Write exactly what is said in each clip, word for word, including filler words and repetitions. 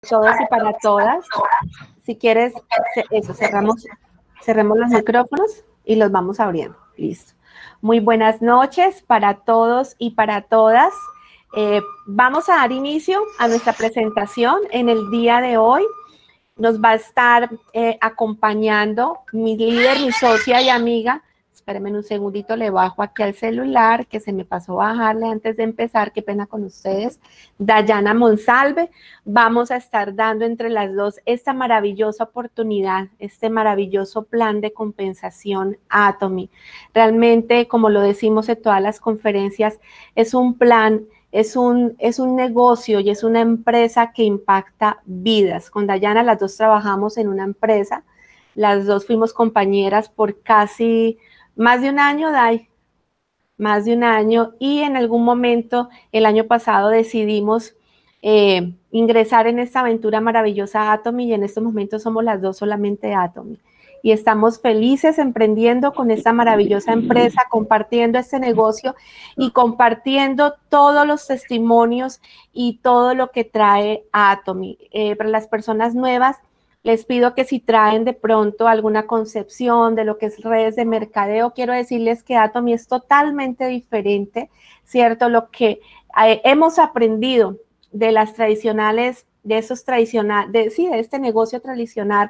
todos y para todas. Si quieres, eso, cerramos, cerremos los micrófonos y los vamos abriendo. Listo. Muy buenas noches para todos y para todas. Eh, vamos a dar inicio a nuestra presentación en el día de hoy. Nos va a estar eh, acompañando mi líder, mi socia y amiga. Espérenme un segundito, le bajo aquí al celular, que se me pasó bajarle antes de empezar, qué pena con ustedes. Dayana Monsalve, vamos a estar dando entre las dos esta maravillosa oportunidad, este maravilloso plan de compensación Atomy. Realmente, como lo decimos en todas las conferencias, es un plan, es un, es un negocio y es una empresa que impacta vidas. Con Dayana las dos trabajamos en una empresa, las dos fuimos compañeras por casi... Más de un año, Day, más de un año, y en algún momento, el año pasado, decidimos eh, ingresar en esta aventura maravillosa Atomy, y en estos momentos somos las dos solamente Atomy. Y estamos felices emprendiendo con esta maravillosa empresa, compartiendo este negocio y compartiendo todos los testimonios y todo lo que trae Atomy. Eh, para las personas nuevas, les pido que si traen de pronto alguna concepción de lo que es redes de mercadeo, quiero decirles que Atomy es totalmente diferente, ¿cierto? Lo que eh, hemos aprendido de las tradicionales, de esos tradicionales, de, sí, de este negocio tradicional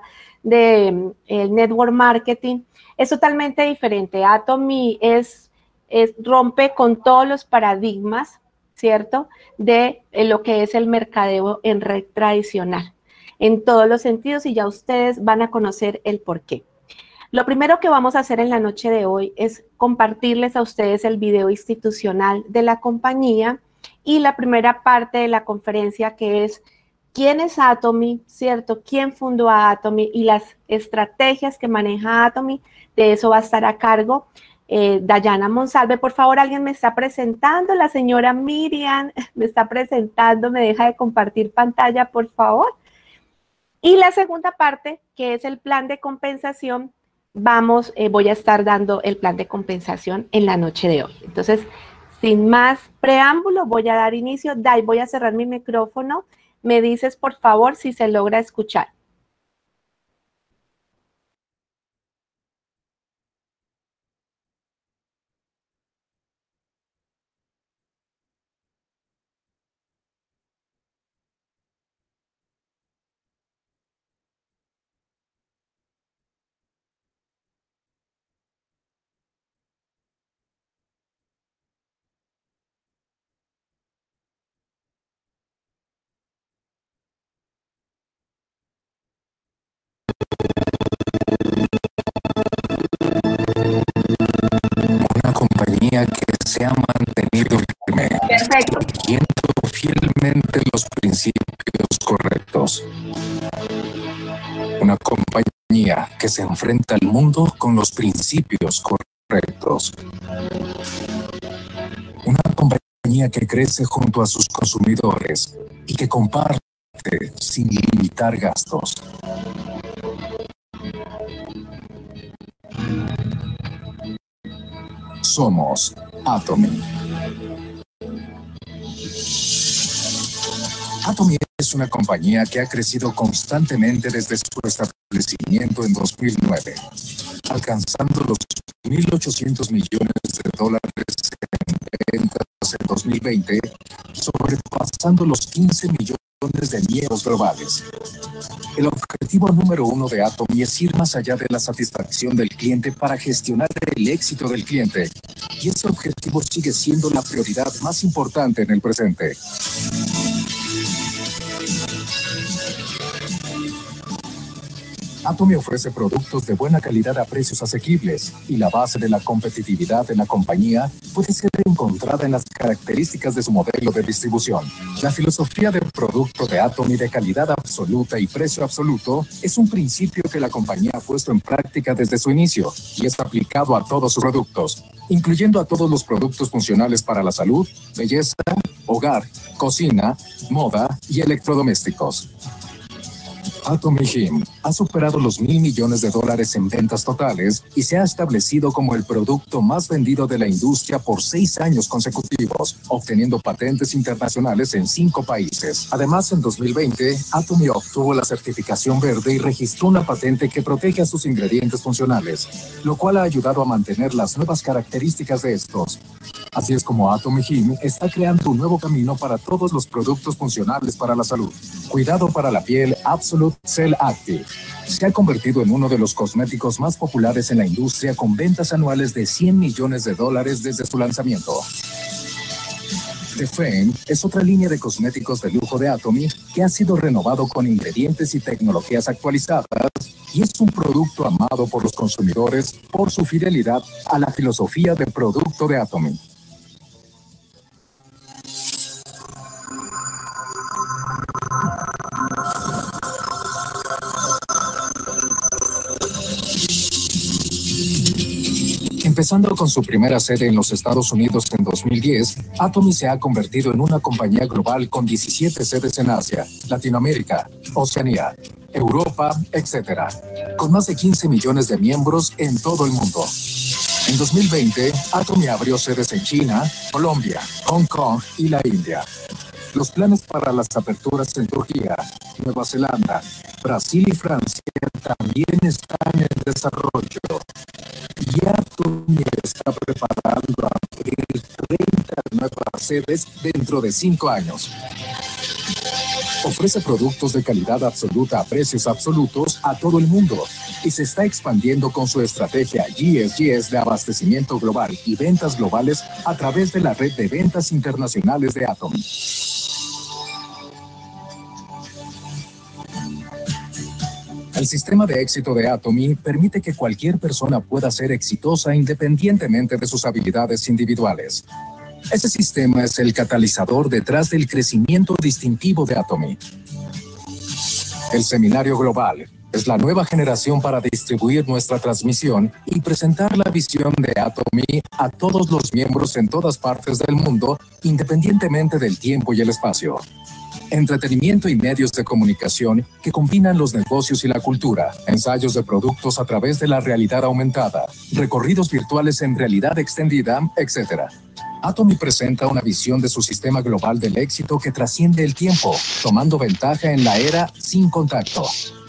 de el network marketing, es totalmente diferente. Atomy es, es, rompe con todos los paradigmas, ¿cierto? De eh, lo que es el mercadeo en red tradicional, en todos los sentidos, y ya ustedes van a conocer el por qué. Lo primero que vamos a hacer en la noche de hoy es compartirles a ustedes el video institucional de la compañía y la primera parte de la conferencia, que es quién es Atomy, ¿cierto? ¿Quién fundó a Atomy y las estrategias que maneja Atomy? De eso va a estar a cargo eh, Dayana Monsalve. Por favor, alguien me está presentando, la señora Miriam me está presentando, me deja de compartir pantalla, por favor. Y la segunda parte, que es el plan de compensación, vamos, eh, voy a estar dando el plan de compensación en la noche de hoy. Entonces, sin más preámbulo, voy a dar inicio. Dai, voy a cerrar mi micrófono. Me dices, por favor, si se logra escuchar. Una compañía que se ha mantenido firme, Perfecto. siguiendo fielmente los principios correctos. Una compañía que se enfrenta al mundo con los principios correctos. Una compañía que crece junto a sus consumidores y que comparte sin limitar gastos. Somos Atomy. Atomy es una compañía que ha crecido constantemente desde su establecimiento en dos mil nueve, alcanzando los mil ochocientos millones de dólares en ventas en dos mil veinte, sobrepasando los quince millones de miembros globales. El objetivo número uno de Atomy es ir más allá de la satisfacción del cliente para gestionar el éxito del cliente. Y ese objetivo sigue siendo la prioridad más importante en el presente. Atomy ofrece productos de buena calidad a precios asequibles, y la base de la competitividad de la compañía puede ser encontrada en las características de su modelo de distribución. La filosofía del producto de Atomy de calidad absoluta y precio absoluto es un principio que la compañía ha puesto en práctica desde su inicio y es aplicado a todos sus productos, incluyendo a todos los productos funcionales para la salud, belleza, hogar, cocina, moda y electrodomésticos. Atomy Him ha superado los mil millones de dólares en ventas totales y se ha establecido como el producto más vendido de la industria por seis años consecutivos, obteniendo patentes internacionales en cinco países. Además, en dos mil veinte, Atomy obtuvo la certificación verde y registró una patente que protege a sus ingredientes funcionales, lo cual ha ayudado a mantener las nuevas características de estos. Así es como Atomy Him está creando un nuevo camino para todos los productos funcionales para la salud. Cuidado para la piel Absolute Cell Active. Se ha convertido en uno de los cosméticos más populares en la industria con ventas anuales de cien millones de dólares desde su lanzamiento. The Frame es otra línea de cosméticos de lujo de Atomy que ha sido renovado con ingredientes y tecnologías actualizadas y es un producto amado por los consumidores por su fidelidad a la filosofía de producto de Atomy. Empezando con su primera sede en los Estados Unidos en dos mil diez, Atomy se ha convertido en una compañía global con diecisiete sedes en Asia, Latinoamérica, Oceanía, Europa, etcétera, con más de quince millones de miembros en todo el mundo. En dos mil veinte, Atomy abrió sedes en China, Colombia, Hong Kong y la India. Los planes para las aperturas en Turquía, Nueva Zelanda, Brasil y Francia también están en desarrollo. Y Atomy está preparando abrir treinta nuevas sedes dentro de cinco años. Ofrece productos de calidad absoluta a precios absolutos a todo el mundo y se está expandiendo con su estrategia G S G S de abastecimiento global y ventas globales a través de la red de ventas internacionales de Atomy. El sistema de éxito de Atomy permite que cualquier persona pueda ser exitosa independientemente de sus habilidades individuales. Ese sistema es el catalizador detrás del crecimiento distintivo de Atomy. El Seminario Global es la nueva generación para distribuir nuestra transmisión y presentar la visión de Atomy a todos los miembros en todas partes del mundo, independientemente del tiempo y el espacio. Entretenimiento y medios de comunicación que combinan los negocios y la cultura, ensayos de productos a través de la realidad aumentada, recorridos virtuales en realidad extendida, etcétera. Atomy presenta una visión de su sistema global del éxito que trasciende el tiempo, tomando ventaja en la era sin contacto.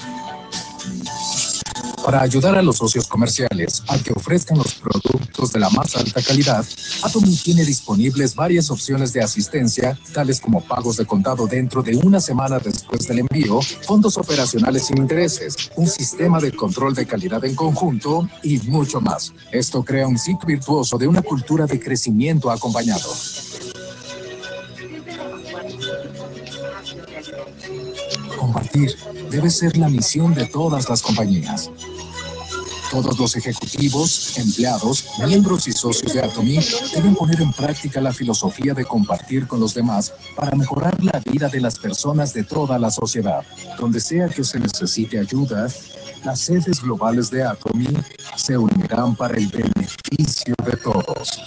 Para ayudar a los socios comerciales a que ofrezcan los productos de la más alta calidad, Atomy tiene disponibles varias opciones de asistencia, tales como pagos de contado dentro de una semana después del envío, fondos operacionales sin intereses, un sistema de control de calidad en conjunto y mucho más. Esto crea un ciclo virtuoso de una cultura de crecimiento acompañado. Compartir debe ser la misión de todas las compañías. Todos los ejecutivos, empleados, miembros y socios de Atomy deben poner en práctica la filosofía de compartir con los demás para mejorar la vida de las personas de toda la sociedad. Donde sea que se necesite ayuda, las sedes globales de Atomy se unirán para el beneficio de todos.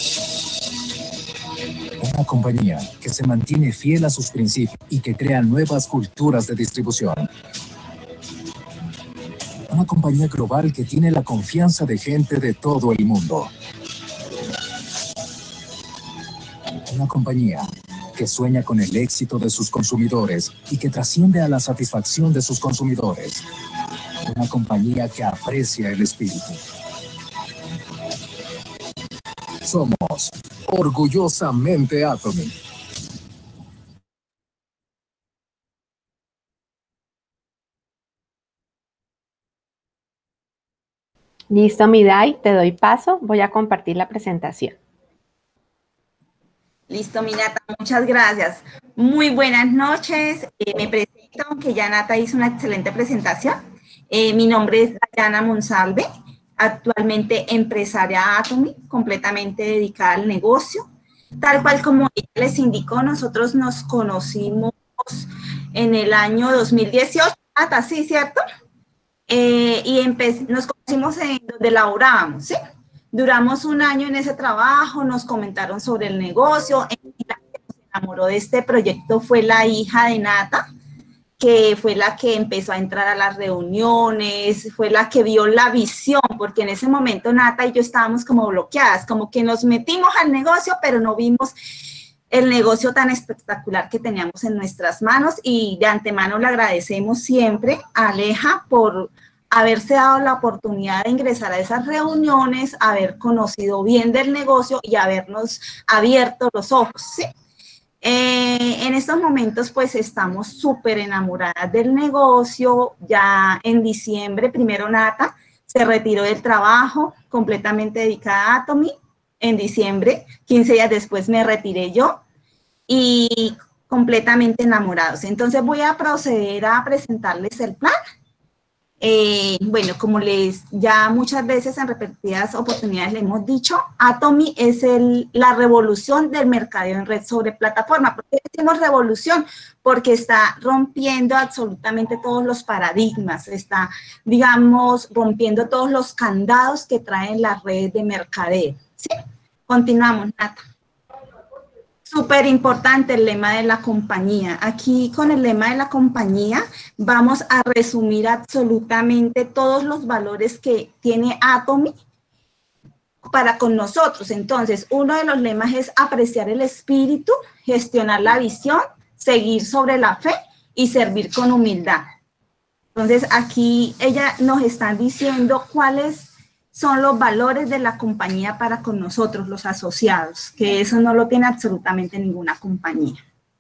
Una compañía que se mantiene fiel a sus principios y que crea nuevas culturas de distribución. Una compañía global que tiene la confianza de gente de todo el mundo. Una compañía que sueña con el éxito de sus consumidores y que trasciende a la satisfacción de sus consumidores. Una compañía que aprecia el espíritu. Somos orgullosamente Atomy. Listo, Miday, te doy paso. Voy a compartir la presentación. Listo, mi Nata, muchas gracias. Muy buenas noches. Eh, me presento, aunque ya Nata hizo una excelente presentación. Eh, mi nombre es Dayana Monsalve, actualmente empresaria Atomy, completamente dedicada al negocio. Tal cual como ella les indicó, nosotros nos conocimos en el año dos mil dieciocho, Nata, ¿sí, cierto? Eh, y nos conocimos en donde laborábamos, ¿sí? Duramos un año en ese trabajo, nos comentaron sobre el negocio, y la que nos enamoró de este proyecto fue la hija de Nata, que fue la que empezó a entrar a las reuniones, fue la que vio la visión, porque en ese momento Nata y yo estábamos como bloqueadas, como que nos metimos al negocio, pero no vimos el negocio tan espectacular que teníamos en nuestras manos, y de antemano le agradecemos siempre a Aleja por haberse dado la oportunidad de ingresar a esas reuniones, haber conocido bien del negocio y habernos abierto los ojos, ¿sí? Eh, en estos momentos pues estamos súper enamoradas del negocio. Ya en diciembre, primero Nata se retiró del trabajo, completamente dedicada a Atomy. En diciembre, quince días después me retiré yo, y completamente enamorados. Entonces voy a proceder a presentarles el plan. Eh, bueno, como les ya muchas veces en repetidas oportunidades le hemos dicho, Atomy es el, la revolución del mercadeo en red sobre plataforma. ¿Por qué decimos revolución? Porque está rompiendo absolutamente todos los paradigmas, está, digamos, rompiendo todos los candados que traen las redes de mercadeo. ¿Sí? Continuamos, Nata. Súper importante el lema de la compañía. Aquí con el lema de la compañía vamos a resumir absolutamente todos los valores que tiene Atomy para con nosotros. Entonces, uno de los lemas es apreciar el espíritu, gestionar la visión, seguir sobre la fe y servir con humildad. Entonces, aquí ella nos está diciendo cuáles son los valores de la compañía para con nosotros, los asociados, que eso no lo tiene absolutamente ninguna compañía.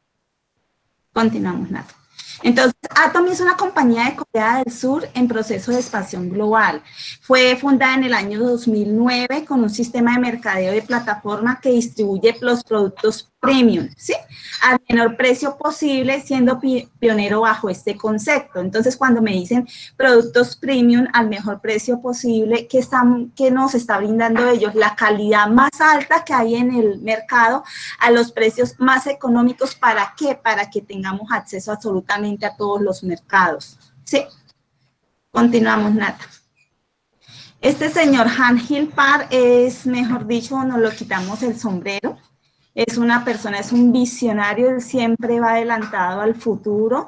Continuamos, Nata. Entonces, Atomy es una compañía de Corea del Sur en proceso de expansión global. Fue fundada en el año dos mil nueve con un sistema de mercadeo de plataforma que distribuye los productos premium, ¿sí? Al menor precio posible, siendo pionero bajo este concepto. Entonces, cuando me dicen productos premium al mejor precio posible, ¿qué, están, qué nos está brindando ellos? La calidad más alta que hay en el mercado a los precios más económicos. ¿Para qué? Para que tengamos acceso absolutamente a todos los mercados. ¿Sí? Continuamos, Nata. Este señor Han Hil Park es, mejor dicho, nos lo quitamos el sombrero. Es una persona, es un visionario, él siempre va adelantado al futuro.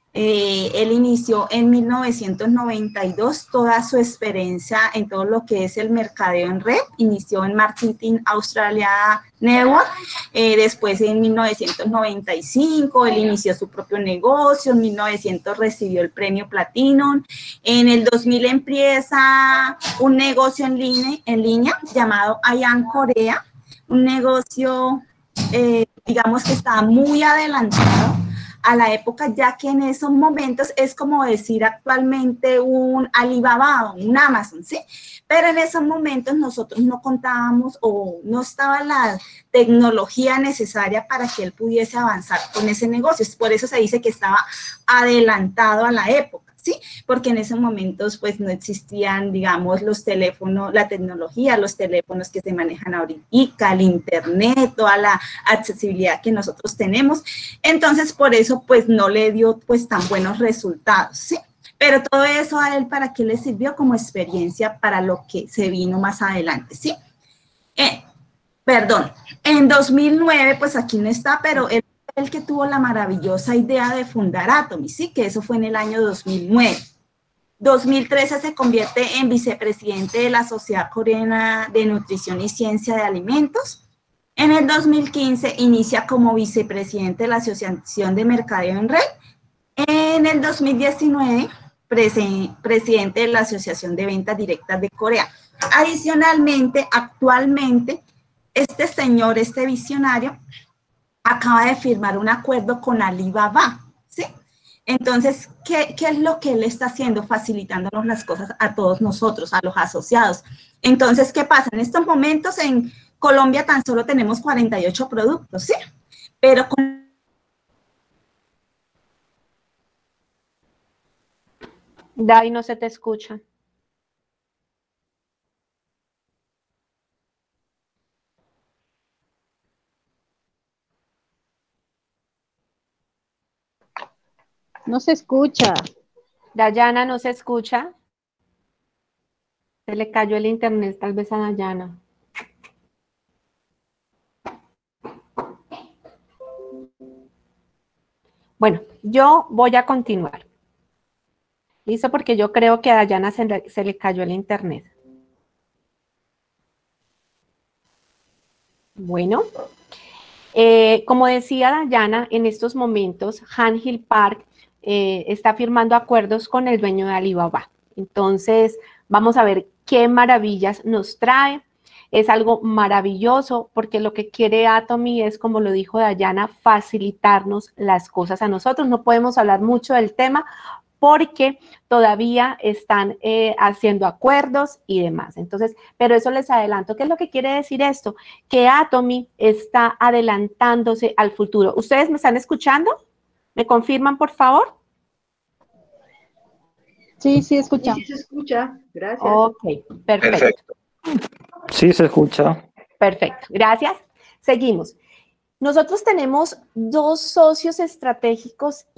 Eh, él inició en mil novecientos noventa y dos toda su experiencia en todo lo que es el mercadeo en red. Inició en Marketing Australia Network, eh, después en mil novecientos noventa y cinco él inició su propio negocio, en mil novecientos recibió el premio Platinum, en el dos mil empieza un negocio en línea, en línea llamado Ian Corea, un negocio, eh, digamos que estaba muy adelantado a la época, ya que en esos momentos es como decir actualmente un Alibaba o un Amazon, ¿sí? Pero en esos momentos nosotros no contábamos o no estaba la tecnología necesaria para que él pudiese avanzar con ese negocio. Por eso se dice que estaba adelantado a la época. ¿Sí? Porque en esos momentos pues no existían, digamos, los teléfonos, la tecnología, los teléfonos que se manejan ahorita, el internet, toda la accesibilidad que nosotros tenemos. Entonces, por eso pues no le dio pues tan buenos resultados, ¿sí? Pero todo eso a él, ¿para qué le sirvió? Como experiencia para lo que se vino más adelante, ¿sí? Eh, perdón, en dos mil nueve, pues aquí no está, pero él el que tuvo la maravillosa idea de fundar Atomy, sí, que eso fue en el año dos mil nueve. dos mil trece se convierte en vicepresidente de la Sociedad Coreana de Nutrición y Ciencia de Alimentos. En el dos mil quince inicia como vicepresidente de la Asociación de Mercadeo en Red. En el dos mil diecinueve, presidente de la Asociación de Ventas Directas de Corea. Adicionalmente, actualmente, este señor, este visionario, acaba de firmar un acuerdo con Alibaba, ¿sí? Entonces, ¿qué, ¿qué es lo que él está haciendo? Facilitándonos las cosas a todos nosotros, a los asociados. Entonces, ¿qué pasa? En estos momentos en Colombia tan solo tenemos cuarenta y ocho productos, ¿sí? Pero con... Dai, no se te escucha. No se escucha. Dayana, ¿no se escucha? Se le cayó el internet tal vez a Dayana. Bueno, yo voy a continuar. ¿Listo? Porque yo creo que a Dayana se le, se le cayó el internet. Bueno, eh, como decía Dayana, en estos momentos Han Hill Park eh, está firmando acuerdos con el dueño de Alibaba. Entonces, vamos a ver qué maravillas nos trae. Es algo maravilloso porque lo que quiere Atomy es, como lo dijo Dayana, facilitarnos las cosas a nosotros. No podemos hablar mucho del tema porque todavía están eh, haciendo acuerdos y demás. Entonces, pero eso les adelanto. ¿Qué es lo que quiere decir esto? Que Atomy está adelantándose al futuro. ¿Ustedes me están escuchando? ¿Me confirman, por favor? Sí, sí, escuchamos. Sí, sí se escucha. Gracias. Ok, perfecto. Perfecto. Sí, se escucha. Perfecto, gracias. Seguimos. Nosotros tenemos dos socios estratégicos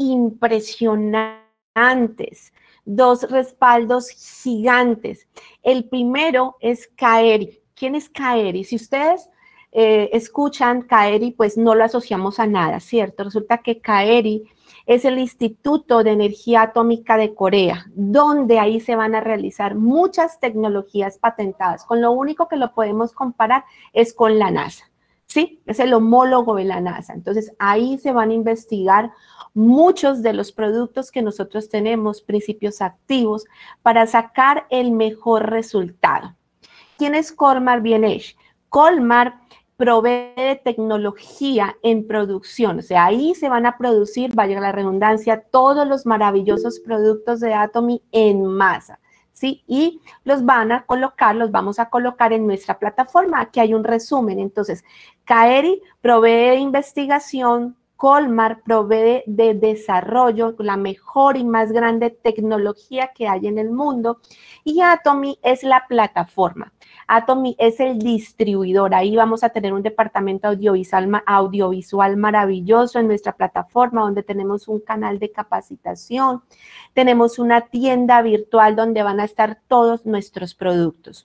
impresionantes, dos respaldos gigantes. El primero es Kaeri. ¿Quién es Kaeri? Si ustedes eh, escuchan Kaeri, pues no lo asociamos a nada, ¿cierto? Resulta que Kaeri es el Instituto de Energía Atómica de Corea, donde ahí se van a realizar muchas tecnologías patentadas. Con lo único que lo podemos comparar es con la NASA. Sí, es el homólogo de la NASA. Entonces, ahí se van a investigar muchos de los productos que nosotros tenemos, principios activos, para sacar el mejor resultado. ¿Quién es Colmar B and H? Colmar provee de tecnología en producción. O sea, ahí se van a producir, vaya la redundancia, todos los maravillosos productos de Atomy en masa. ¿Sí? Y los van a colocar, los vamos a colocar en nuestra plataforma. Aquí hay un resumen. Entonces, Kaeri provee de investigación, Colmar provee de desarrollo, la mejor y más grande tecnología que hay en el mundo, y Atomy es la plataforma. Atomy es el distribuidor. Ahí vamos a tener un departamento audiovisual, audiovisual maravilloso en nuestra plataforma, donde tenemos un canal de capacitación, tenemos una tienda virtual donde van a estar todos nuestros productos.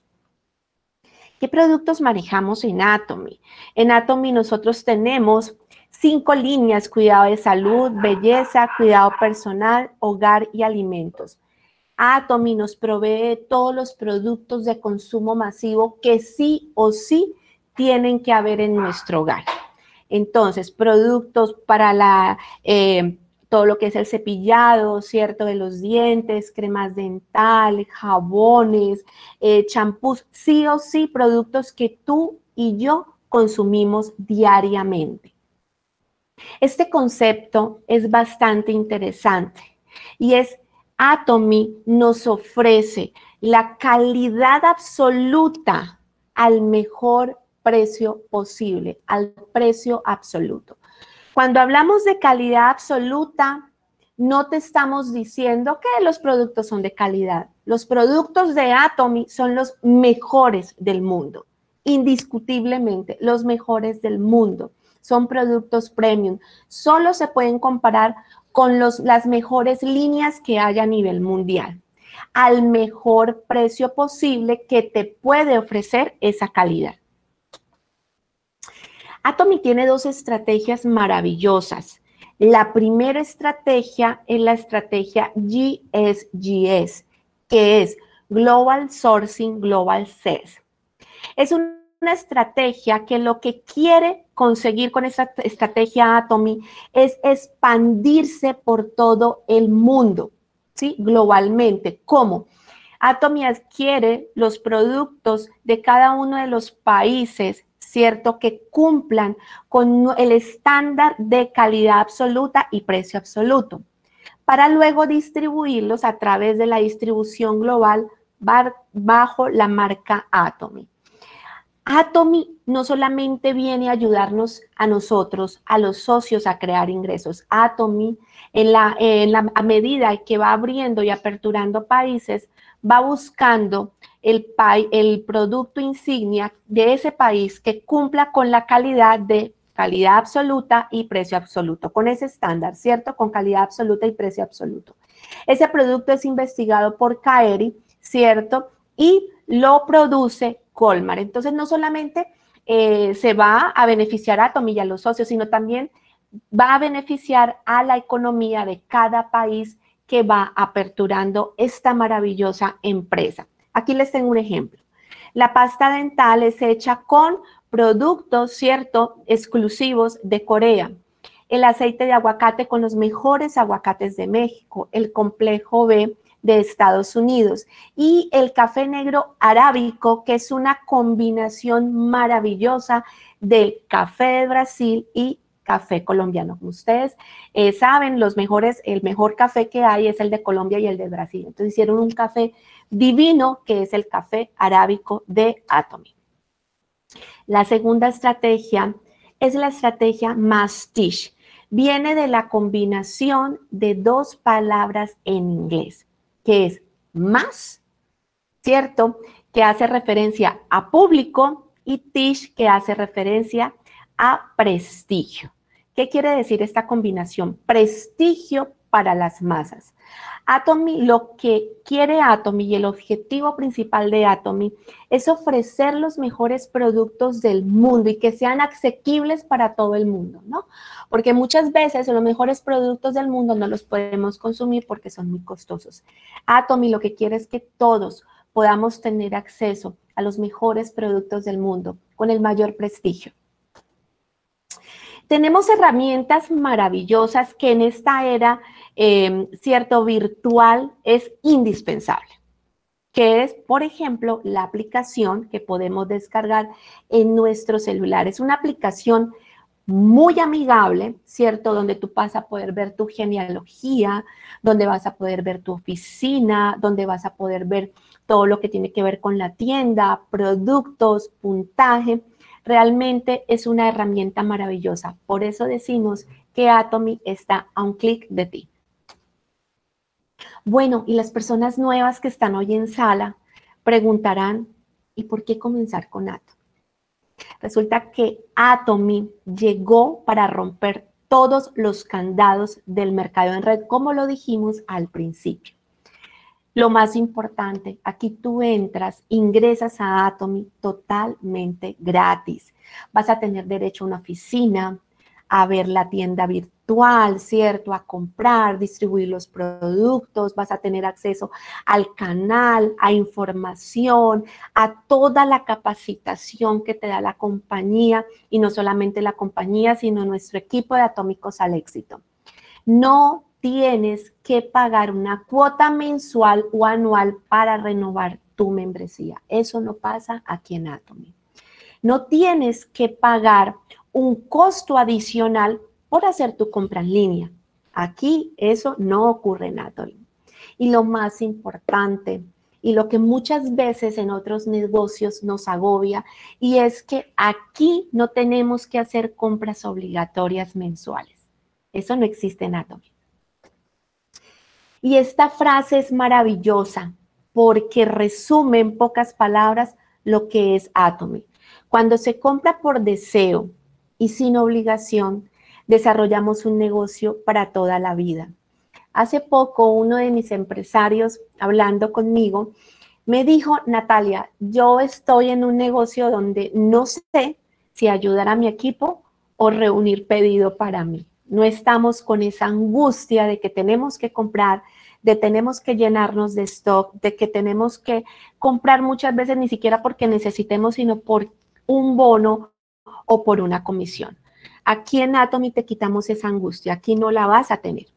¿Qué productos manejamos en Atomy? En Atomy nosotros tenemos cinco líneas: cuidado de salud, belleza, cuidado personal, hogar y alimentos. Atomy nos provee todos los productos de consumo masivo que sí o sí tienen que haber en nuestro hogar. Entonces, productos para la, eh, todo lo que es el cepillado, ¿cierto?, de los dientes, cremas dentales, jabones, eh, champús, sí o sí productos que tú y yo consumimos diariamente. Este concepto es bastante interesante y es Atomy nos ofrece la calidad absoluta al mejor precio posible, al precio absoluto. Cuando hablamos de calidad absoluta, no te estamos diciendo que los productos son de calidad. Los productos de Atomy son los mejores del mundo, indiscutiblemente, los mejores del mundo. Son productos premium. Solo se pueden comparar con los, las mejores líneas que hay a nivel mundial, al mejor precio posible que te puede ofrecer esa calidad. Atomy tiene dos estrategias maravillosas. La primera estrategia es la estrategia G S G S, que es Global Sourcing, Global Sales. Es un una estrategia que lo que quiere conseguir con esta estrategia Atomy es expandirse por todo el mundo, ¿sí? Globalmente. ¿Cómo? Atomy adquiere los productos de cada uno de los países, ¿cierto?, que cumplan con el estándar de calidad absoluta y precio absoluto, para luego distribuirlos a través de la distribución global bajo la marca Atomy. Atomy no solamente viene a ayudarnos a nosotros, a los socios, a crear ingresos. Atomy, en la, en la, a medida que va abriendo y aperturando países, va buscando el, el producto insignia de ese país que cumpla con la calidad de calidad absoluta y precio absoluto, con ese estándar, ¿cierto? Con calidad absoluta y precio absoluto. Ese producto es investigado por Kaeri, ¿cierto? Y lo produce Colmar. Entonces, no solamente eh, se va a beneficiar a Atomy y a los socios, sino también va a beneficiar a la economía de cada país que va aperturando esta maravillosa empresa. Aquí les tengo un ejemplo. La pasta dental es hecha con productos, ¿cierto?, exclusivos de Corea. El aceite de aguacate con los mejores aguacates de México, el complejo B de Estados Unidos y el café negro arábico, que es una combinación maravillosa del café de Brasil y café colombiano. Como ustedes eh, saben, los mejores, el mejor café que hay es el de Colombia y el de Brasil. Entonces hicieron un café divino que es el café arábico de Atomy. La segunda estrategia es la estrategia Mastiche. Viene de la combinación de dos palabras en inglés, que es más, ¿cierto?, que hace referencia a público, y tish, que hace referencia a prestigio. ¿Qué quiere decir esta combinación? Prestigio para las masas. Atomy, lo que quiere Atomy y el objetivo principal de Atomy es ofrecer los mejores productos del mundo y que sean asequibles para todo el mundo, ¿no? Porque muchas veces los mejores productos del mundo no los podemos consumir porque son muy costosos. Atomy lo que quiere es que todos podamos tener acceso a los mejores productos del mundo con el mayor prestigio. Tenemos herramientas maravillosas que en esta era, eh, cierto, virtual es indispensable, que es, por ejemplo, la aplicación que podemos descargar en nuestro celular. Es una aplicación muy amigable, ¿cierto? Donde tú vas a poder ver tu genealogía, donde vas a poder ver tu oficina, donde vas a poder ver todo lo que tiene que ver con la tienda, productos, puntaje. Realmente es una herramienta maravillosa. Por eso decimos que Atomy está a un clic de ti. Bueno, y las personas nuevas que están hoy en sala preguntarán, ¿y por qué comenzar con Atomy? Resulta que Atomy llegó para romper todos los candados del mercado en red, como lo dijimos al principio. Lo más importante, aquí tú entras, ingresas a Atomy totalmente gratis. Vas a tener derecho a una oficina, a ver la tienda virtual, ¿cierto? A comprar, distribuir los productos, vas a tener acceso al canal, a información, a toda la capacitación que te da la compañía, y no solamente la compañía, sino nuestro equipo de Atómicos al Éxito. No tienes que pagar una cuota mensual o anual para renovar tu membresía. Eso no pasa aquí en Atomy. No tienes que pagar un costo adicional por hacer tu compra en línea. Aquí eso no ocurre en Atomy. Y lo más importante, y lo que muchas veces en otros negocios nos agobia, y es que aquí no tenemos que hacer compras obligatorias mensuales. Eso no existe en Atomy. Y esta frase es maravillosa porque resume en pocas palabras lo que es Atomy. Cuando se compra por deseo y sin obligación, desarrollamos un negocio para toda la vida. Hace poco uno de mis empresarios, hablando conmigo, me dijo, Natalia, yo estoy en un negocio donde no sé si ayudar a mi equipo o reunir pedido para mí. No estamos con esa angustia de que tenemos que comprar, de tenemos que llenarnos de stock, de que tenemos que comprar muchas veces ni siquiera porque necesitemos, sino por un bono o por una comisión. Aquí en Atomy te quitamos esa angustia, aquí no la vas a tener.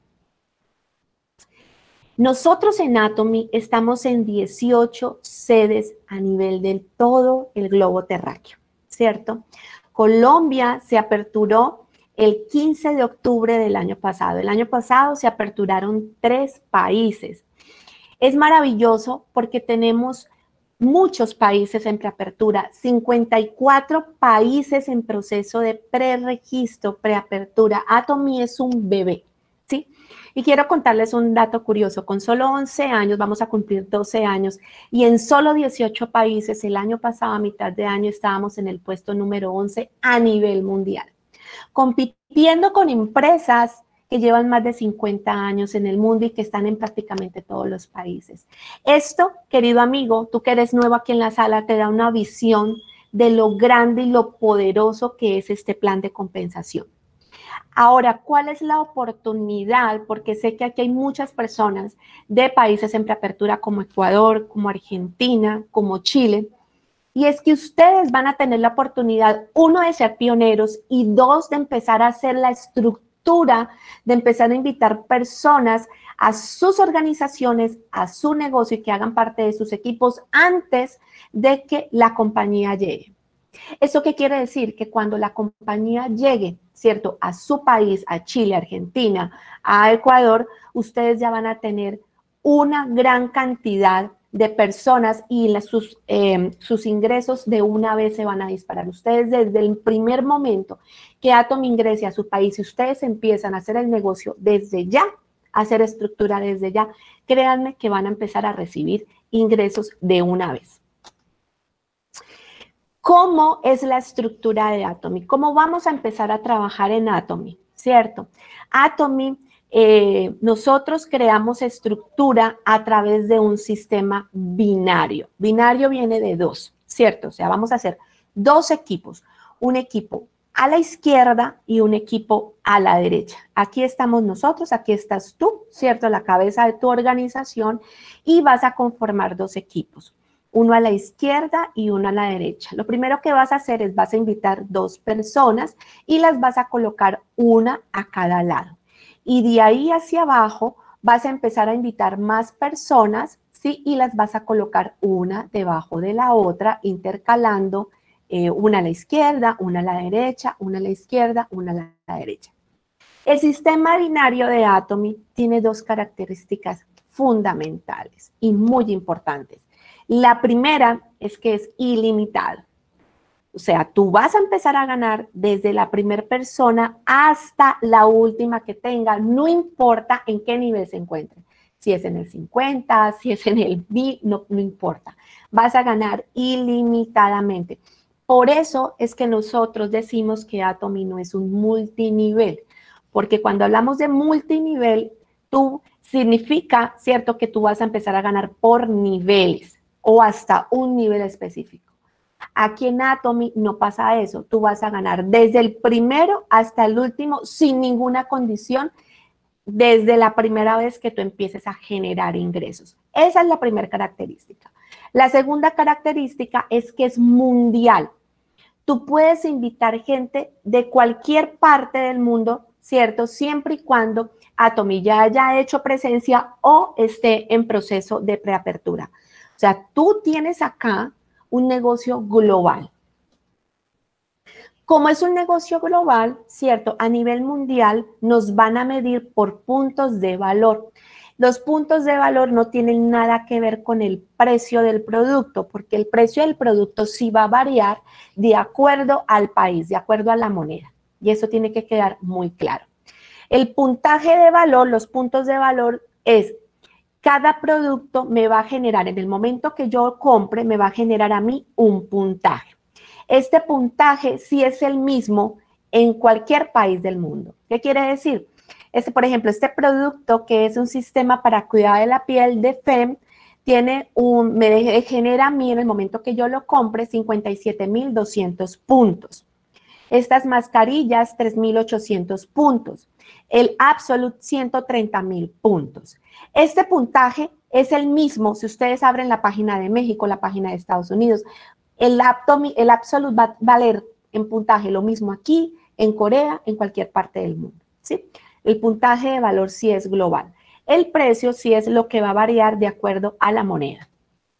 Nosotros en Atomy estamos en dieciocho sedes a nivel de todo el globo terráqueo, ¿cierto? Colombia se aperturó el quince de octubre del año pasado. El año pasado se aperturaron tres países. Es maravilloso porque tenemos muchos países en preapertura, cincuenta y cuatro países en proceso de preregistro, preapertura. Atomy es un bebé, ¿sí? Y quiero contarles un dato curioso. Con solo once años, vamos a cumplir doce años, y en solo dieciocho países, el año pasado, a mitad de año, estábamos en el puesto número once a nivel mundial, compitiendo con empresas que llevan más de cincuenta años en el mundo y que están en prácticamente todos los países. Esto, querido amigo, tú que eres nuevo aquí en la sala, te da una visión de lo grande y lo poderoso que es este plan de compensación. Ahora, ¿cuál es la oportunidad? Porque sé que aquí hay muchas personas de países en preapertura como Ecuador, como Argentina, como Chile, y es que ustedes van a tener la oportunidad, uno, de ser pioneros y dos, de empezar a hacer la estructura, de empezar a invitar personas a sus organizaciones, a su negocio y que hagan parte de sus equipos antes de que la compañía llegue. ¿Eso qué quiere decir? Que cuando la compañía llegue, ¿cierto?, a su país, a Chile, Argentina, a Ecuador, ustedes ya van a tener una gran cantidad de personas y la, sus, eh, sus ingresos de una vez se van a disparar. Ustedes desde el primer momento que Atomy ingrese a su país y ustedes empiezan a hacer el negocio desde ya, a hacer estructura desde ya, créanme que van a empezar a recibir ingresos de una vez. ¿Cómo es la estructura de Atomy? ¿Cómo vamos a empezar a trabajar en Atomy? ¿Cierto? Atomy, eh, nosotros creamos estructura a través de un sistema binario. Binario viene de dos, ¿cierto? O sea, vamos a hacer dos equipos. Un equipo a la izquierda y un equipo a la derecha. Aquí estamos nosotros, aquí estás tú, ¿cierto? La cabeza de tu organización y vas a conformar dos equipos. Uno a la izquierda y uno a la derecha. Lo primero que vas a hacer es vas a invitar dos personas y las vas a colocar una a cada lado. Y de ahí hacia abajo vas a empezar a invitar más personas, ¿sí? Y las vas a colocar una debajo de la otra, intercalando eh, una a la izquierda, una a la derecha, una a la izquierda, una a la derecha. El sistema binario de Atomy tiene dos características fundamentales y muy importantes. La primera es que es ilimitado. O sea, tú vas a empezar a ganar desde la primera persona hasta la última que tenga, no importa en qué nivel se encuentre. Si es en el cincuenta, si es en el mil, no, no importa. Vas a ganar ilimitadamente. Por eso es que nosotros decimos que Atomy no es un multinivel, porque cuando hablamos de multinivel, tú significa, ¿cierto?, que tú vas a empezar a ganar por niveles o hasta un nivel específico. Aquí en Atomy no pasa eso, tú vas a ganar desde el primero hasta el último sin ninguna condición, desde la primera vez que tú empieces a generar ingresos. Esa es la primera característica. La segunda característica es que es mundial. Tú puedes invitar gente de cualquier parte del mundo, ¿cierto? Siempre y cuando Atomy ya haya hecho presencia o esté en proceso de preapertura. O sea, tú tienes acá un negocio global. Como es un negocio global, ¿cierto? A nivel mundial nos van a medir por puntos de valor. Los puntos de valor no tienen nada que ver con el precio del producto, porque el precio del producto sí va a variar de acuerdo al país, de acuerdo a la moneda. Y eso tiene que quedar muy claro. El puntaje de valor, los puntos de valor es... Cada producto me va a generar, en el momento que yo compre, me va a generar a mí un puntaje. Este puntaje sí es el mismo en cualquier país del mundo. ¿Qué quiere decir? Este, por ejemplo, este producto que es un sistema para cuidado de la piel de F E M, tiene un, me genera a mí en el momento que yo lo compre cincuenta y siete mil doscientos puntos. Estas mascarillas, tres mil ochocientos puntos. El Absolute, ciento treinta mil puntos. Este puntaje es el mismo si ustedes abren la página de México, la página de Estados Unidos. El, Atomy, el Absolute va a valer en puntaje lo mismo aquí, en Corea, en cualquier parte del mundo, ¿sí? El puntaje de valor sí es global. El precio sí es lo que va a variar de acuerdo a la moneda.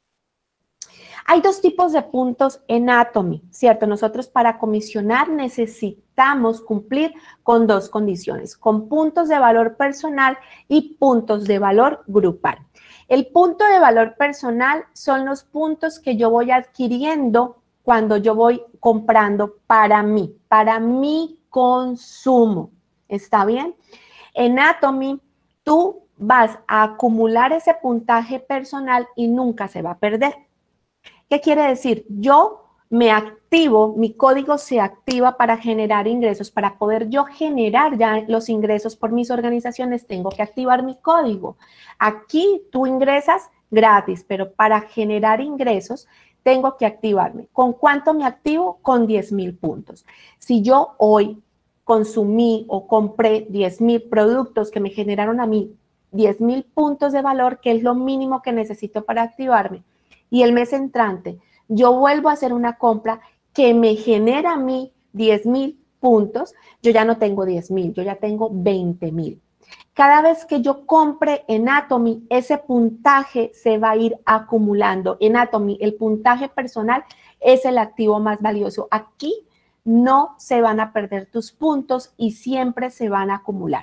Hay dos tipos de puntos en Atomy, ¿cierto? Nosotros para comisionar necesitamos cumplir con dos condiciones, con puntos de valor personal y puntos de valor grupal. El punto de valor personal son los puntos que yo voy adquiriendo cuando yo voy comprando para mí, para mi consumo. ¿Está bien? En Atomy, tú vas a acumular ese puntaje personal y nunca se va a perder. ¿Qué quiere decir? Yo me activo, mi código se activa para generar ingresos. Para poder yo generar ya los ingresos por mis organizaciones, tengo que activar mi código. Aquí tú ingresas gratis, pero para generar ingresos tengo que activarme. ¿Con cuánto me activo? Con diez mil puntos. Si yo hoy consumí o compré diez mil productos que me generaron a mí diez mil puntos de valor, que es lo mínimo que necesito para activarme, y el mes entrante yo vuelvo a hacer una compra que me genera a mí diez mil puntos, yo ya no tengo diez mil, yo ya tengo veinte mil. Cada vez que yo compre en Atomy, ese puntaje se va a ir acumulando. En Atomy, el puntaje personal es el activo más valioso. Aquí no se van a perder tus puntos y siempre se van a acumular.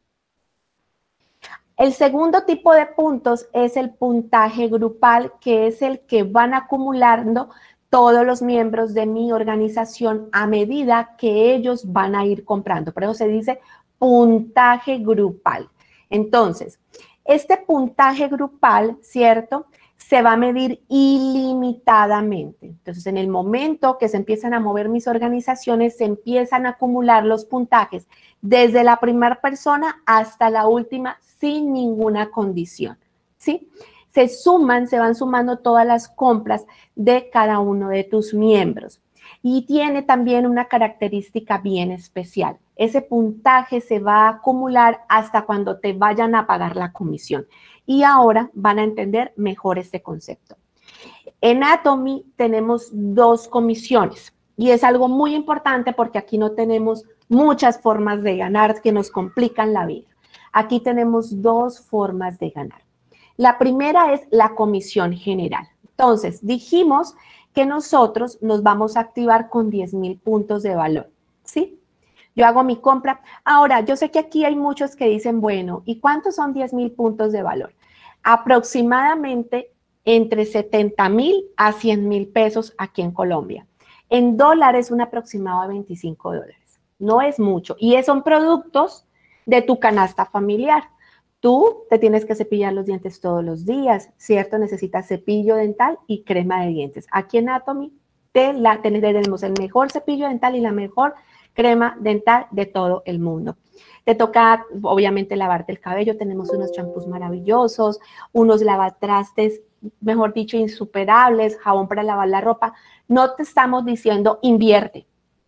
El segundo tipo de puntos es el puntaje grupal, que es el que van acumulando todos los miembros de mi organización a medida que ellos van a ir comprando. Por eso se dice puntaje grupal. Entonces, este puntaje grupal, ¿cierto?, se va a medir ilimitadamente. Entonces, en el momento que se empiezan a mover mis organizaciones, se empiezan a acumular los puntajes desde la primera persona hasta la última sin ninguna condición, ¿sí? Se suman, se van sumando todas las compras de cada uno de tus miembros. Y tiene también una característica bien especial. Ese puntaje se va a acumular hasta cuando te vayan a pagar la comisión. Y ahora van a entender mejor este concepto. En Atomy tenemos dos comisiones y es algo muy importante porque aquí no tenemos muchas formas de ganar que nos complican la vida. Aquí tenemos dos formas de ganar. La primera es la comisión general. Entonces, dijimos que nosotros nos vamos a activar con diez mil puntos de valor, ¿sí? Yo hago mi compra. Ahora, yo sé que aquí hay muchos que dicen, bueno, ¿y cuántos son diez mil puntos de valor? Aproximadamente entre setenta mil a cien mil pesos aquí en Colombia. En dólares, un aproximado de veinticinco dólares. No es mucho. Y son productos de tu canasta familiar. Tú te tienes que cepillar los dientes todos los días, ¿cierto? Necesitas cepillo dental y crema de dientes. Aquí en Atomy te la, tenemos el mejor cepillo dental y la mejor crema dental de todo el mundo. Te toca, obviamente, lavarte el cabello. Tenemos unos champús maravillosos, unos lavatrastes, mejor dicho, insuperables, jabón para lavar la ropa. No te estamos diciendo invierte.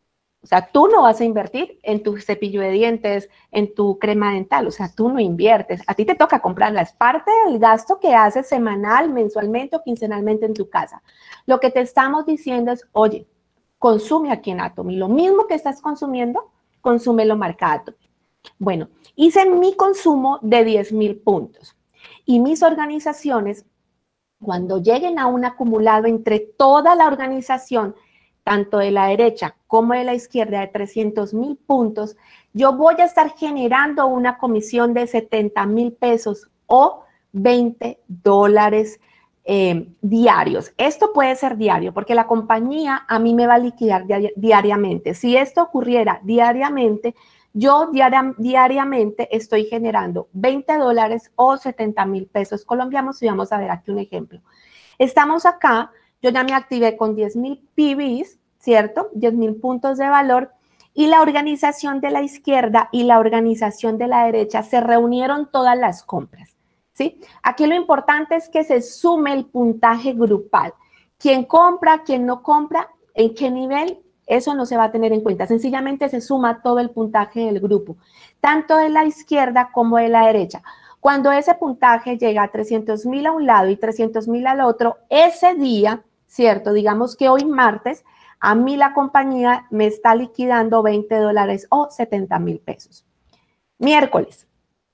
O sea, tú no vas a invertir en tu cepillo de dientes, en tu crema dental. O sea, tú no inviertes. A ti te toca comprarla. Es parte del gasto que haces semanal, mensualmente o quincenalmente en tu casa. Lo que te estamos diciendo es, oye, consume aquí en Atomy. Lo mismo que estás consumiendo, consúmelo marca Atomy. Bueno, hice mi consumo de diez mil puntos. Y mis organizaciones, cuando lleguen a un acumulado entre toda la organización, tanto de la derecha como de la izquierda, de trescientos mil puntos, yo voy a estar generando una comisión de setenta mil pesos o veinte dólares eh, diarios. Esto puede ser diario porque la compañía a mí me va a liquidar di diariamente. Si esto ocurriera diariamente, yo diaria, diariamente estoy generando veinte dólares o setenta mil pesos colombianos y vamos a ver aquí un ejemplo. Estamos acá. Yo ya me activé con diez mil P Bs, ¿cierto? diez mil puntos de valor. Y la organización de la izquierda y la organización de la derecha se reunieron todas las compras, ¿sí? Aquí lo importante es que se sume el puntaje grupal. ¿Quién compra, quién no compra, en qué nivel? Eso no se va a tener en cuenta. Sencillamente se suma todo el puntaje del grupo, tanto de la izquierda como de la derecha. Cuando ese puntaje llega a trescientos mil a un lado y trescientos mil al otro, ese día, ¿cierto? Digamos que hoy martes, a mí la compañía me está liquidando veinte dólares o setenta mil pesos. Miércoles.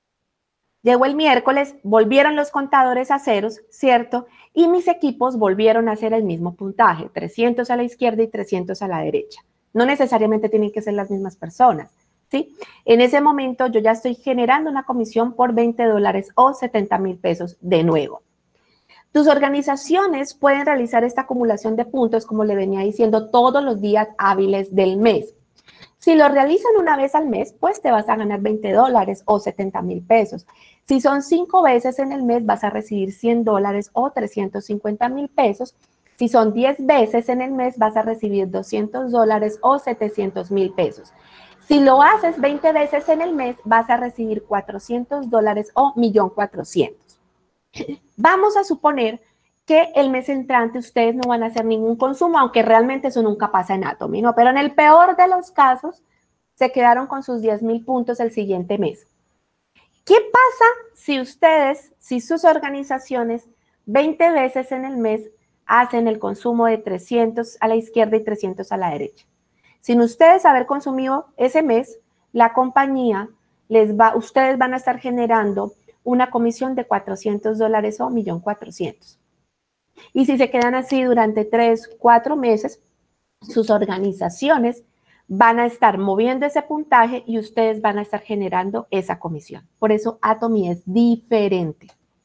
Llegó el miércoles, volvieron los contadores a ceros, ¿cierto? Y mis equipos volvieron a hacer el mismo puntaje, trescientos a la izquierda y trescientos a la derecha. No necesariamente tienen que ser las mismas personas, ¿sí? En ese momento yo ya estoy generando una comisión por veinte dólares o setenta mil pesos de nuevo. Tus organizaciones pueden realizar esta acumulación de puntos, como le venía diciendo, todos los días hábiles del mes. Si lo realizan una vez al mes, pues te vas a ganar veinte dólares o setenta mil pesos. Si son cinco veces en el mes, vas a recibir cien dólares o trescientos cincuenta mil pesos. Si son diez veces en el mes, vas a recibir doscientos dólares o setecientos mil pesos. Si lo haces veinte veces en el mes, vas a recibir cuatrocientos dólares o un millón cuatrocientos mil. Vamos a suponer que el mes entrante ustedes no van a hacer ningún consumo, aunque realmente eso nunca pasa en Atomy, ¿no? Pero en el peor de los casos, se quedaron con sus diez mil puntos el siguiente mes. ¿Qué pasa si ustedes, si sus organizaciones veinte veces en el mes hacen el consumo de trescientos a la izquierda y trescientos a la derecha? Sin ustedes haber consumido ese mes, la compañía les va, ustedes van a estar generando una comisión de cuatrocientos dólares o un millón cuatrocientos. Y si se quedan así durante tres, cuatro meses, sus organizaciones van a estar moviendo ese puntaje y ustedes van a estar generando esa comisión. Por eso Atomy es diferente.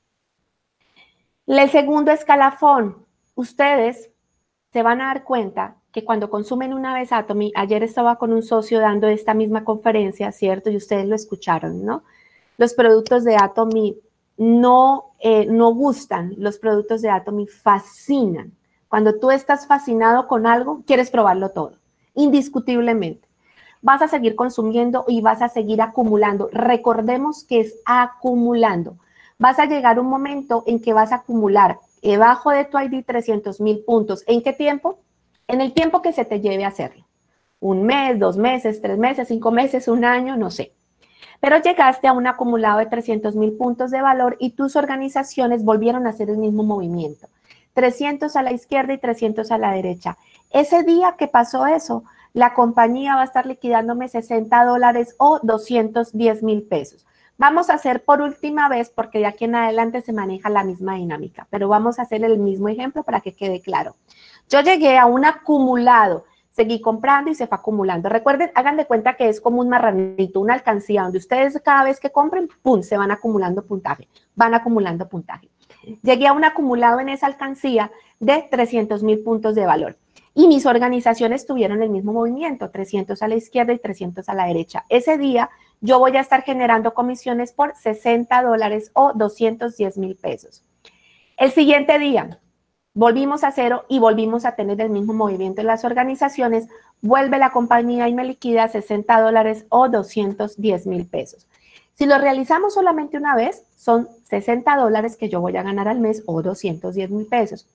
El segundo escalafón, ustedes se van a dar cuenta que cuando consumen una vez Atomy, ayer estaba con un socio dando esta misma conferencia, ¿cierto? Y ustedes lo escucharon, ¿no? Los productos de Atomy no, eh, no gustan, los productos de Atomy fascinan. Cuando tú estás fascinado con algo, quieres probarlo todo, indiscutiblemente. Vas a seguir consumiendo y vas a seguir acumulando. Recordemos que es acumulando. Vas a llegar un momento en que vas a acumular debajo de tu I D trescientos mil puntos. ¿En qué tiempo? En el tiempo que se te lleve a hacerlo. Un mes, dos meses, tres meses, cinco meses, un año, no sé. Pero llegaste a un acumulado de trescientos mil puntos de valor y tus organizaciones volvieron a hacer el mismo movimiento. trescientos a la izquierda y trescientos a la derecha. Ese día que pasó eso, la compañía va a estar liquidándome sesenta dólares o doscientos diez mil pesos. Vamos a hacer por última vez, porque de aquí en adelante se maneja la misma dinámica, pero vamos a hacer el mismo ejemplo para que quede claro. Yo llegué a un acumulado, seguí comprando y se fue acumulando. Recuerden, hagan de cuenta que es como un marranito, una alcancía, donde ustedes cada vez que compren, pum, se van acumulando puntaje, van acumulando puntaje. Llegué a un acumulado en esa alcancía de trescientos mil puntos de valor. Y mis organizaciones tuvieron el mismo movimiento, trescientos a la izquierda y trescientos a la derecha. Ese día yo voy a estar generando comisiones por sesenta dólares o doscientos diez mil pesos. El siguiente día volvimos a cero y volvimos a tener el mismo movimiento en las organizaciones. Vuelve la compañía y me liquida sesenta dólares o doscientos diez mil pesos. Si lo realizamos solamente una vez, son sesenta dólares que yo voy a ganar al mes o doscientos diez mil pesos.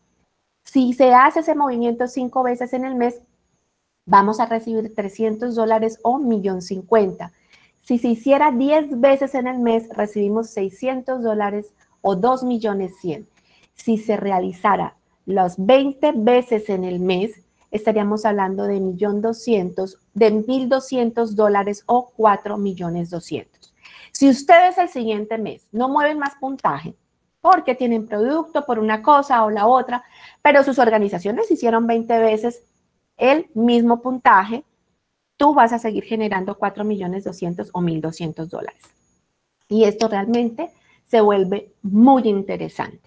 Si se hace ese movimiento cinco veces en el mes, vamos a recibir trescientos dólares o un millón cincuenta. Si se hiciera diez veces en el mes, recibimos seiscientos dólares o dos millones cien. Si se realizara las veinte veces en el mes, estaríamos hablando de un millón doscientos, de mil doscientos dólares o cuatro millones doscientos. Si ustedes el siguiente mes no mueven más puntaje, porque tienen producto por una cosa o la otra, pero sus organizaciones hicieron veinte veces el mismo puntaje, tú vas a seguir generando cuatro millones doscientos o mil doscientos dólares. Y esto realmente se vuelve muy interesante.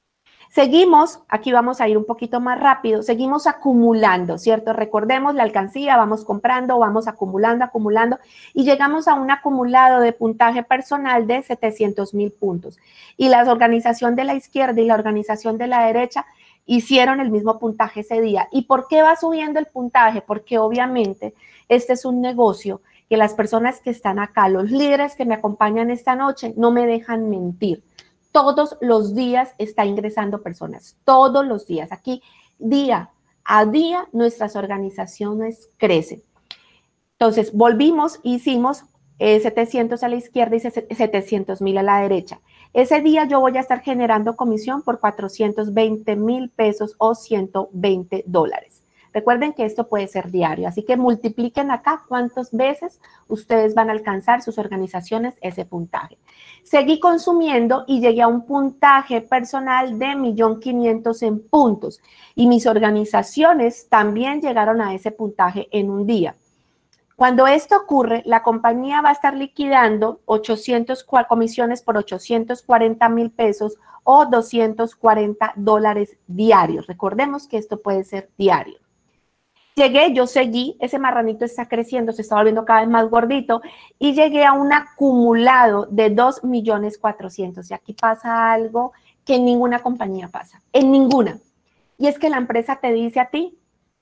Seguimos, aquí vamos a ir un poquito más rápido, seguimos acumulando, ¿cierto? Recordemos la alcancía, vamos comprando, vamos acumulando, acumulando, y llegamos a un acumulado de puntaje personal de setecientos mil puntos. Y la organización de la izquierda y la organización de la derecha hicieron el mismo puntaje ese día. ¿Y por qué va subiendo el puntaje? Porque obviamente este es un negocio que las personas que están acá, los líderes que me acompañan esta noche, no me dejan mentir. Todos los días está ingresando personas, todos los días. Aquí, día a día, nuestras organizaciones crecen. Entonces, volvimos, hicimos eh, setecientos a la izquierda y setecientos mil a la derecha. Ese día yo voy a estar generando comisión por cuatrocientos veinte mil pesos o ciento veinte dólares. Recuerden que esto puede ser diario, así que multipliquen acá cuántas veces ustedes van a alcanzar sus organizaciones ese puntaje. Seguí consumiendo y llegué a un puntaje personal de un millón quinientos mil en puntos y mis organizaciones también llegaron a ese puntaje en un día. Cuando esto ocurre, la compañía va a estar liquidando ochocientas comisiones por ochocientos cuarenta mil pesos o doscientos cuarenta dólares diarios. Recordemos que esto puede ser diario. Llegué, yo seguí, ese marranito está creciendo, se está volviendo cada vez más gordito y llegué a un acumulado de dos millones cuatrocientos mil. Y aquí pasa algo que en ninguna compañía pasa, en ninguna. Y es que la empresa te dice a ti,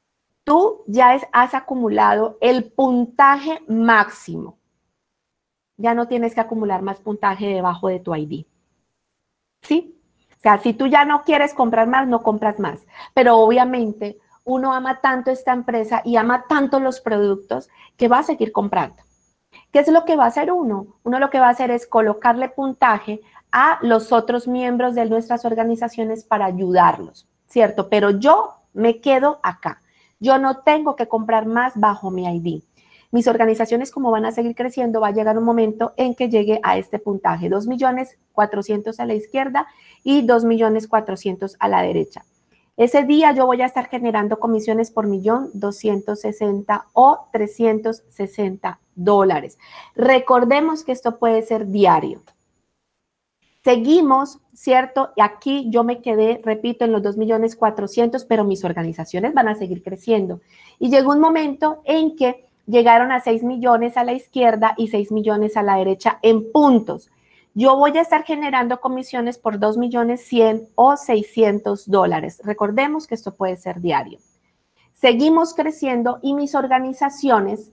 tú ya es, has acumulado el puntaje máximo. Ya no tienes que acumular más puntaje debajo de tu I D. ¿Sí? O sea, si tú ya no quieres comprar más, no compras más. Pero obviamente uno ama tanto esta empresa y ama tanto los productos que va a seguir comprando. ¿Qué es lo que va a hacer uno? Uno lo que va a hacer es colocarle puntaje a los otros miembros de nuestras organizaciones para ayudarlos, ¿cierto? Pero yo me quedo acá. Yo no tengo que comprar más bajo mi I D. Mis organizaciones, como van a seguir creciendo, va a llegar un momento en que llegue a este puntaje, dos millones cuatrocientos a la izquierda y dos millones cuatrocientos a la derecha. Ese día yo voy a estar generando comisiones por millón doscientos sesenta o trescientos sesenta dólares. Recordemos que esto puede ser diario. Seguimos, ¿cierto? Y aquí yo me quedé, repito, en los dos millones cuatrocientos, pero mis organizaciones van a seguir creciendo. Y llegó un momento en que llegaron a seis millones a la izquierda y seis millones a la derecha en puntos. Yo voy a estar generando comisiones por dos millones cien o seiscientos dólares. Recordemos que esto puede ser diario. Seguimos creciendo y mis organizaciones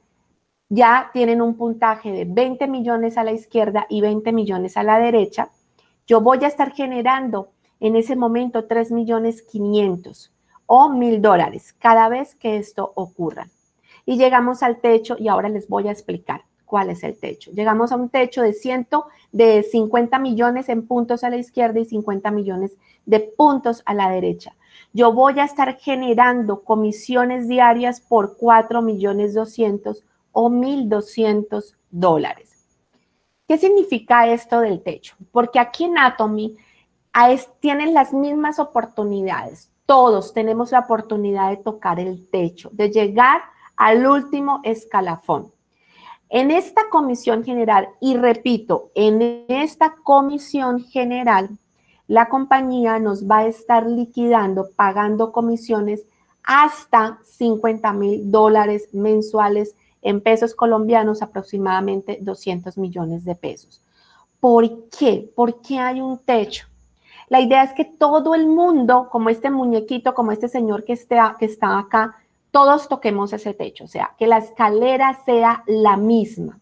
ya tienen un puntaje de veinte millones a la izquierda y veinte millones a la derecha. Yo voy a estar generando en ese momento tres millones quinientos o mil dólares cada vez que esto ocurra. Y llegamos al techo y ahora les voy a explicar cuál es el techo. Llegamos a un techo de, cien, de cincuenta millones en puntos a la izquierda y cincuenta millones de puntos a la derecha. Yo voy a estar generando comisiones diarias por cuatro millones doscientos o mil doscientos dólares. ¿Qué significa esto del techo? Porque aquí en Atomy tienen las mismas oportunidades. Todos tenemos la oportunidad de tocar el techo, de llegar al último escalafón. En esta comisión general, y repito, en esta comisión general, la compañía nos va a estar liquidando, pagando comisiones hasta cincuenta mil dólares mensuales en pesos colombianos, aproximadamente doscientos millones de pesos. ¿Por qué? ¿Por qué hay un techo? La idea es que todo el mundo, como este muñequito, como este señor que está, que está acá, todos toquemos ese techo, o sea, que la escalera sea la misma.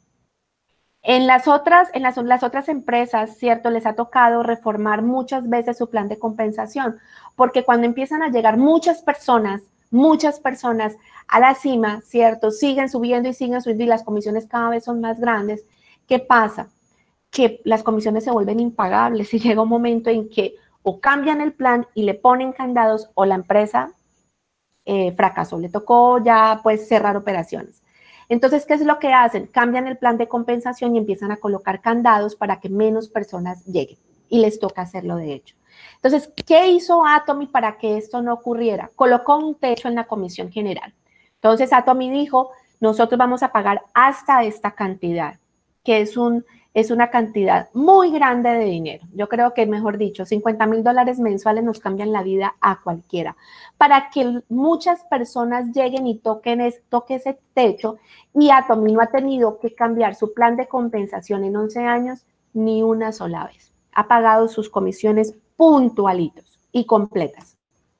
En las otras, en las, las otras empresas, ¿cierto? Les ha tocado reformar muchas veces su plan de compensación, porque cuando empiezan a llegar muchas personas, muchas personas a la cima, ¿cierto? Siguen subiendo y siguen subiendo y las comisiones cada vez son más grandes. ¿Qué pasa? Que las comisiones se vuelven impagables y llega un momento en que o cambian el plan y le ponen candados o la empresa eh, fracasó, le tocó ya pues cerrar operaciones. Entonces, ¿qué es lo que hacen? Cambian el plan de compensación y empiezan a colocar candados para que menos personas lleguen y les toca hacerlo de hecho. Entonces, ¿qué hizo Atomy para que esto no ocurriera? Colocó un techo en la comisión general. Entonces, Atomy dijo, nosotros vamos a pagar hasta esta cantidad, que es, un, es una cantidad muy grande de dinero. Yo creo que, mejor dicho, cincuenta mil dólares mensuales nos cambian la vida a cualquiera. Para que muchas personas lleguen y toquen es, toque ese techo, y Atomy no ha tenido que cambiar su plan de compensación en once años ni una sola vez. Ha pagado sus comisiones puntualitos y completas.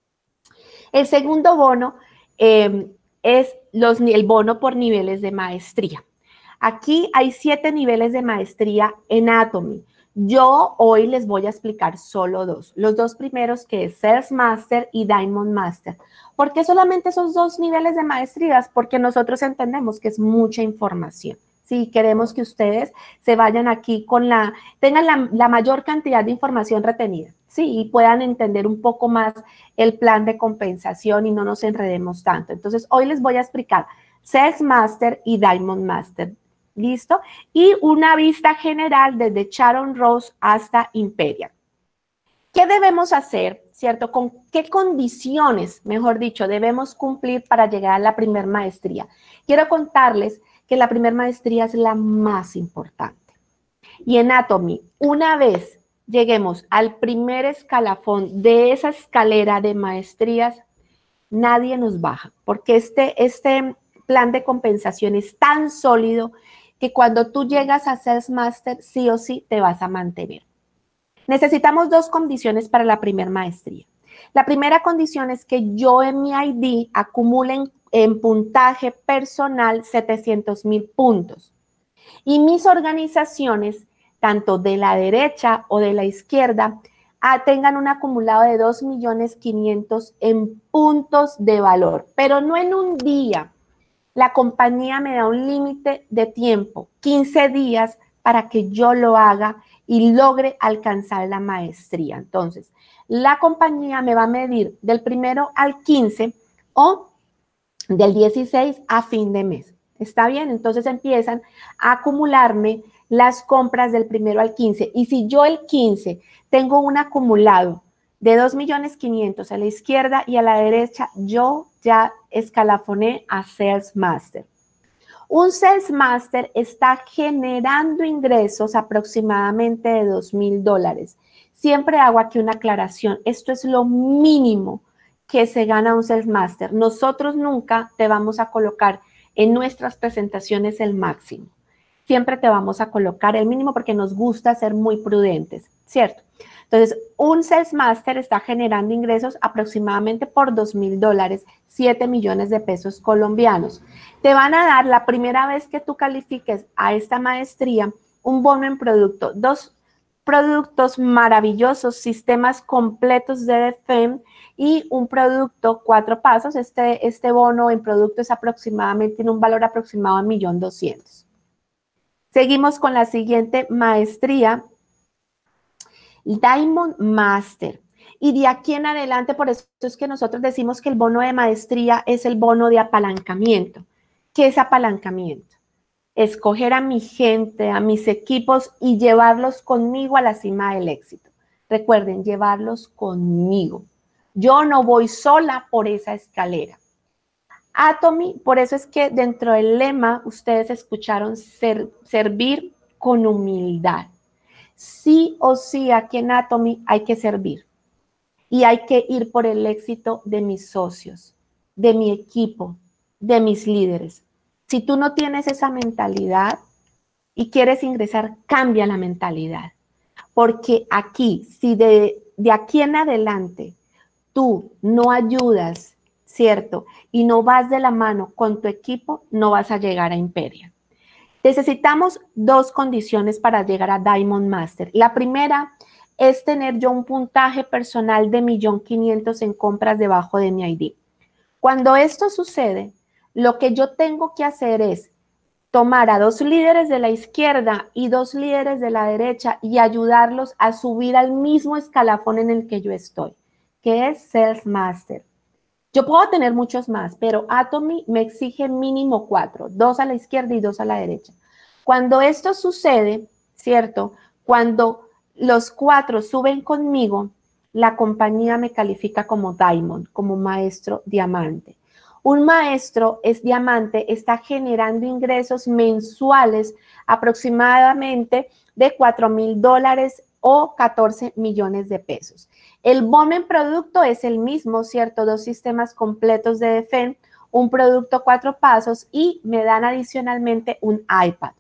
El segundo bono eh, es los, el bono por niveles de maestría. Aquí hay siete niveles de maestría en Atomy. Yo hoy les voy a explicar solo dos. Los dos primeros, que es Sales Master y Diamond Master. ¿Por qué solamente esos dos niveles de maestrías? Porque nosotros entendemos que es mucha información. Sí, queremos que ustedes se vayan aquí con la, tengan la, la mayor cantidad de información retenida, sí, y puedan entender un poco más el plan de compensación y no nos enredemos tanto. Entonces, hoy les voy a explicar Sales Master y Diamond Master, ¿listo? Y una vista general desde Sharon Rose hasta Imperial. ¿Qué debemos hacer, cierto? ¿Con qué condiciones, mejor dicho, debemos cumplir para llegar a la primer maestría? Quiero contarles que la primera maestría es la más importante. Y en Atomy, una vez lleguemos al primer escalafón de esa escalera de maestrías, nadie nos baja, porque este, este plan de compensación es tan sólido que cuando tú llegas a Sales Master, sí o sí te vas a mantener. Necesitamos dos condiciones para la primera maestría. La primera condición es que yo en mi I D acumule en, en puntaje personal setecientos mil puntos. Y mis organizaciones, tanto de la derecha o de la izquierda, a, tengan un acumulado de dos millones quinientos en puntos de valor, pero no en un día. La compañía me da un límite de tiempo, quince días, para que yo lo haga y logre alcanzar la maestría. Entonces, la compañía me va a medir del primero al quince o del dieciséis a fin de mes. ¿Está bien? Entonces empiezan a acumularme las compras del primero al quince. Y si yo el quince tengo un acumulado de dos millones quinientos a la izquierda y a la derecha, yo ya escalafoné a Sales Master. Un Sales Master está generando ingresos aproximadamente de dos mil dólares. Siempre hago aquí una aclaración. Esto es lo mínimo que se gana un Sales Master. Nosotros nunca te vamos a colocar en nuestras presentaciones el máximo. Siempre te vamos a colocar el mínimo porque nos gusta ser muy prudentes, ¿cierto? Entonces, un Sales Master está generando ingresos aproximadamente por dos mil dólares, siete millones de pesos colombianos. Te van a dar la primera vez que tú califiques a esta maestría un bono en producto, dos productos maravillosos, sistemas completos de D F E M y un producto cuatro pasos. Este, este bono en producto es aproximadamente, tiene un valor aproximado a un millón doscientos. Seguimos con la siguiente maestría, Diamond Master. Y de aquí en adelante, por eso es que nosotros decimos que el bono de maestría es el bono de apalancamiento. ¿Qué es apalancamiento? Escoger a mi gente, a mis equipos y llevarlos conmigo a la cima del éxito. Recuerden, llevarlos conmigo. Yo no voy sola por esa escalera. Atomy, por eso es que dentro del lema ustedes escucharon ser, servir con humildad. Sí o sí aquí en Atomy hay que servir y hay que ir por el éxito de mis socios, de mi equipo, de mis líderes. Si tú no tienes esa mentalidad y quieres ingresar, cambia la mentalidad. Porque aquí, si de, de aquí en adelante tú no ayudas, ¿cierto? Y no vas de la mano con tu equipo, no vas a llegar a Imperial. Necesitamos dos condiciones para llegar a Diamond Master. La primera es tener yo un puntaje personal de un millón quinientos mil en compras debajo de mi I D. Cuando esto sucede, lo que yo tengo que hacer es tomar a dos líderes de la izquierda y dos líderes de la derecha y ayudarlos a subir al mismo escalafón en el que yo estoy, que es Sales Master. Yo puedo tener muchos más, pero Atomy me exige mínimo cuatro, dos a la izquierda y dos a la derecha. Cuando esto sucede, ¿cierto? Cuando los cuatro suben conmigo, la compañía me califica como Diamond, como maestro diamante. Un maestro es diamante, está generando ingresos mensuales aproximadamente de cuatro mil dólares o catorce millones de pesos. El bono en producto es el mismo, ¿cierto? Dos sistemas completos de D F E M, un producto cuatro pasos y me dan adicionalmente un iPad.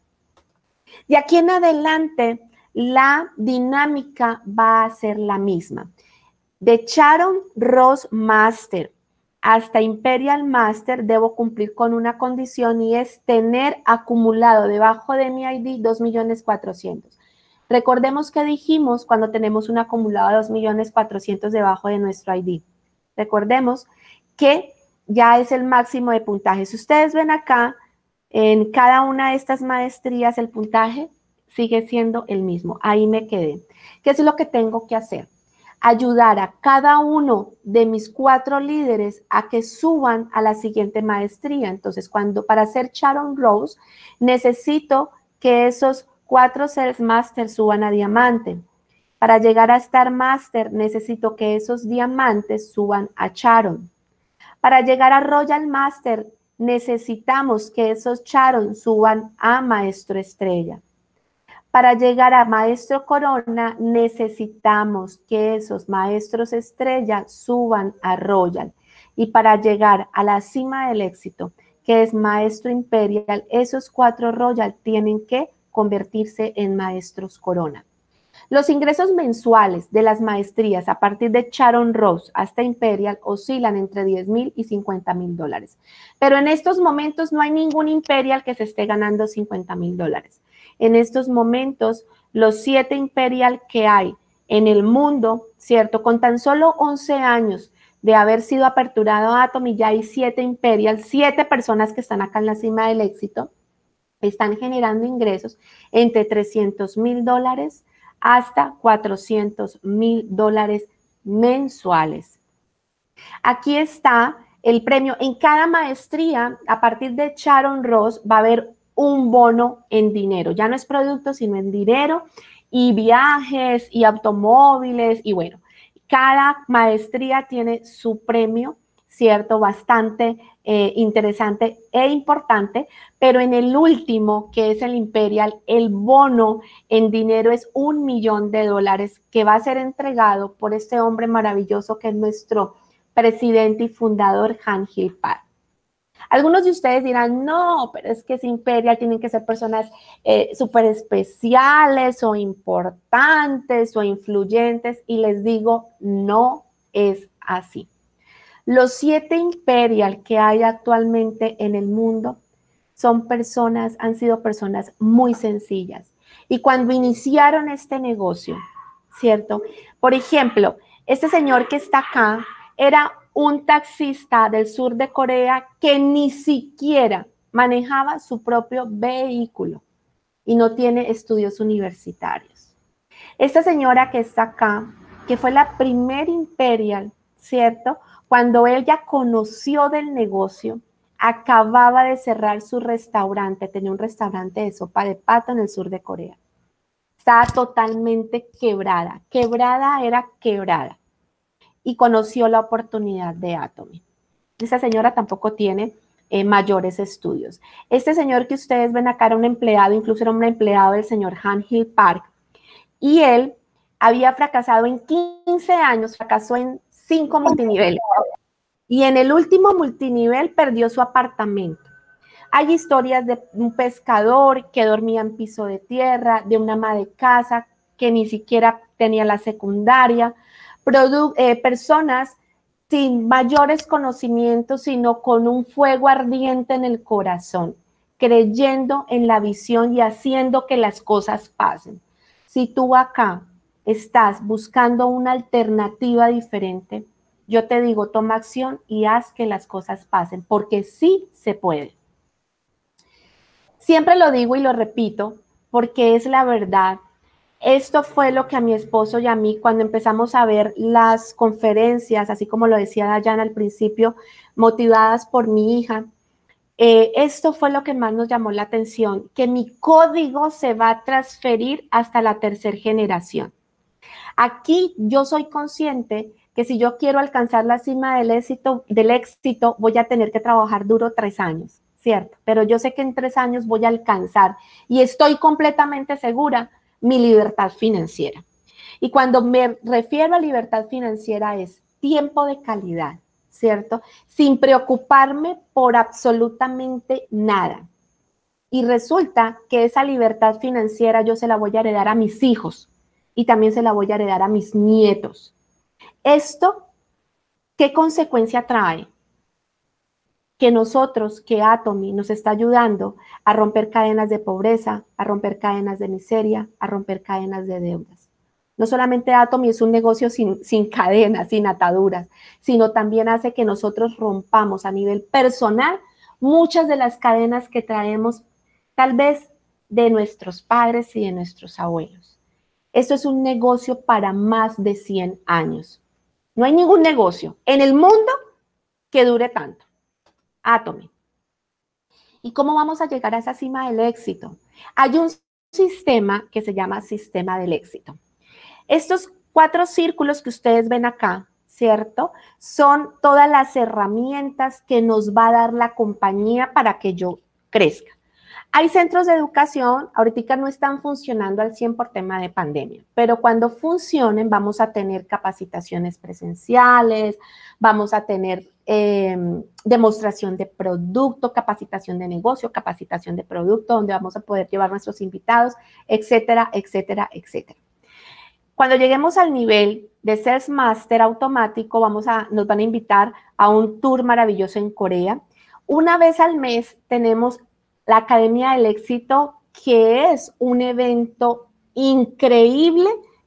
De aquí en adelante, la dinámica va a ser la misma. De Sharon Ross Master hasta Imperial Master debo cumplir con una condición y es tener acumulado debajo de mi I D dos millones cuatrocientos mil. Recordemos que dijimos cuando tenemos un acumulado de dos millones cuatrocientos mil debajo de nuestro I D. Recordemos que ya es el máximo de puntaje. Si ustedes ven acá, en cada una de estas maestrías el puntaje sigue siendo el mismo. Ahí me quedé. ¿Qué es lo que tengo que hacer? Ayudar a cada uno de mis cuatro líderes a que suban a la siguiente maestría. Entonces, cuando para ser Sharon Rose, necesito que esos cuatro Sales Master suban a diamante. Para llegar a Star Master, necesito que esos diamantes suban a Sharon. Para llegar a Royal Master, necesitamos que esos Sharon suban a Maestro Estrella. Para llegar a Maestro Corona, necesitamos que esos Maestros Estrella suban a Royal. Y para llegar a la cima del éxito, que es Maestro Imperial, esos cuatro Royal tienen que convertirse en Maestros Corona. Los ingresos mensuales de las maestrías a partir de Sharon Rose hasta Imperial oscilan entre diez mil y cincuenta mil dólares. Pero en estos momentos no hay ningún Imperial que se esté ganando cincuenta mil dólares. En estos momentos, los siete Imperial que hay en el mundo, ¿cierto? Con tan solo once años de haber sido aperturado Atomy, ya hay siete Imperial, siete personas que están acá en la cima del éxito, están generando ingresos entre trescientos mil dólares hasta cuatrocientos mil dólares mensuales. Aquí está el premio. En cada maestría, a partir de Sharon Ross, va a haber un bono en dinero. Ya no es producto, sino en dinero, y viajes, y automóviles, y bueno, cada maestría tiene su premio, ¿cierto? Bastante eh, interesante e importante, pero en el último, que es el Imperial, el bono en dinero es un millón de dólares que va a ser entregado por este hombre maravilloso que es nuestro presidente y fundador, Han Hill Park. Algunos de ustedes dirán, no, pero es que es Imperial, tienen que ser personas eh, súper especiales o importantes o influyentes, y les digo, no es así. Los siete Imperial que hay actualmente en el mundo son personas, han sido personas muy sencillas. Y cuando iniciaron este negocio, ¿cierto? Por ejemplo, este señor que está acá era un taxista del sur de Corea que ni siquiera manejaba su propio vehículo y no tiene estudios universitarios. Esta señora que está acá, que fue la primer Imperial, ¿cierto? Cuando ella conoció del negocio, acababa de cerrar su restaurante, tenía un restaurante de sopa de pato en el sur de Corea. Estaba totalmente quebrada, quebrada era quebrada. Y conoció la oportunidad de Atomy. Esta señora tampoco tiene eh, mayores estudios. Este señor que ustedes ven acá era un empleado, incluso era un empleado del señor Han Hill Park, y él había fracasado en quince años, fracasó en cinco multiniveles, y en el último multinivel perdió su apartamento. Hay historias de un pescador que dormía en piso de tierra, de una ama de casa que ni siquiera tenía la secundaria, Produ eh, personas sin mayores conocimientos, sino con un fuego ardiente en el corazón, creyendo en la visión y haciendo que las cosas pasen. Si tú acá estás buscando una alternativa diferente, yo te digo, toma acción y haz que las cosas pasen, porque sí se puede. Siempre lo digo y lo repito, porque es la verdad. Esto fue lo que a mi esposo y a mí, cuando empezamos a ver las conferencias, así como lo decía Dayana al principio, motivadas por mi hija, eh, esto fue lo que más nos llamó la atención, que mi código se va a transferir hasta la tercera generación. Aquí yo soy consciente que si yo quiero alcanzar la cima del éxito, del éxito, voy a tener que trabajar duro tres años, ¿cierto? Pero yo sé que en tres años voy a alcanzar y estoy completamente segura mi libertad financiera. Y cuando me refiero a libertad financiera es tiempo de calidad, ¿cierto? Sin preocuparme por absolutamente nada. Y resulta que esa libertad financiera yo se la voy a heredar a mis hijos y también se la voy a heredar a mis nietos. ¿Esto qué consecuencia trae? Que nosotros, que Atomy nos está ayudando a romper cadenas de pobreza, a romper cadenas de miseria, a romper cadenas de deudas. No solamente Atomy es un negocio sin, sin cadenas, sin ataduras, sino también hace que nosotros rompamos a nivel personal muchas de las cadenas que traemos tal vez de nuestros padres y de nuestros abuelos. Esto es un negocio para más de cien años. No hay ningún negocio en el mundo que dure tanto. Atomy. ¿Y cómo vamos a llegar a esa cima del éxito? Hay un sistema que se llama sistema del éxito. Estos cuatro círculos que ustedes ven acá, ¿cierto? Son todas las herramientas que nos va a dar la compañía para que yo crezca. Hay centros de educación, ahorita no están funcionando al cien por tema de pandemia, pero cuando funcionen vamos a tener capacitaciones presenciales, vamos a tener eh, demostración de producto, capacitación de negocio, capacitación de producto, donde vamos a poder llevar nuestros invitados, etcétera, etcétera, etcétera. Cuando lleguemos al nivel de Sales Master automático, vamos a, nos van a invitar a un tour maravilloso en Corea. Una vez al mes tenemos la Academia del Éxito, que es un evento increíble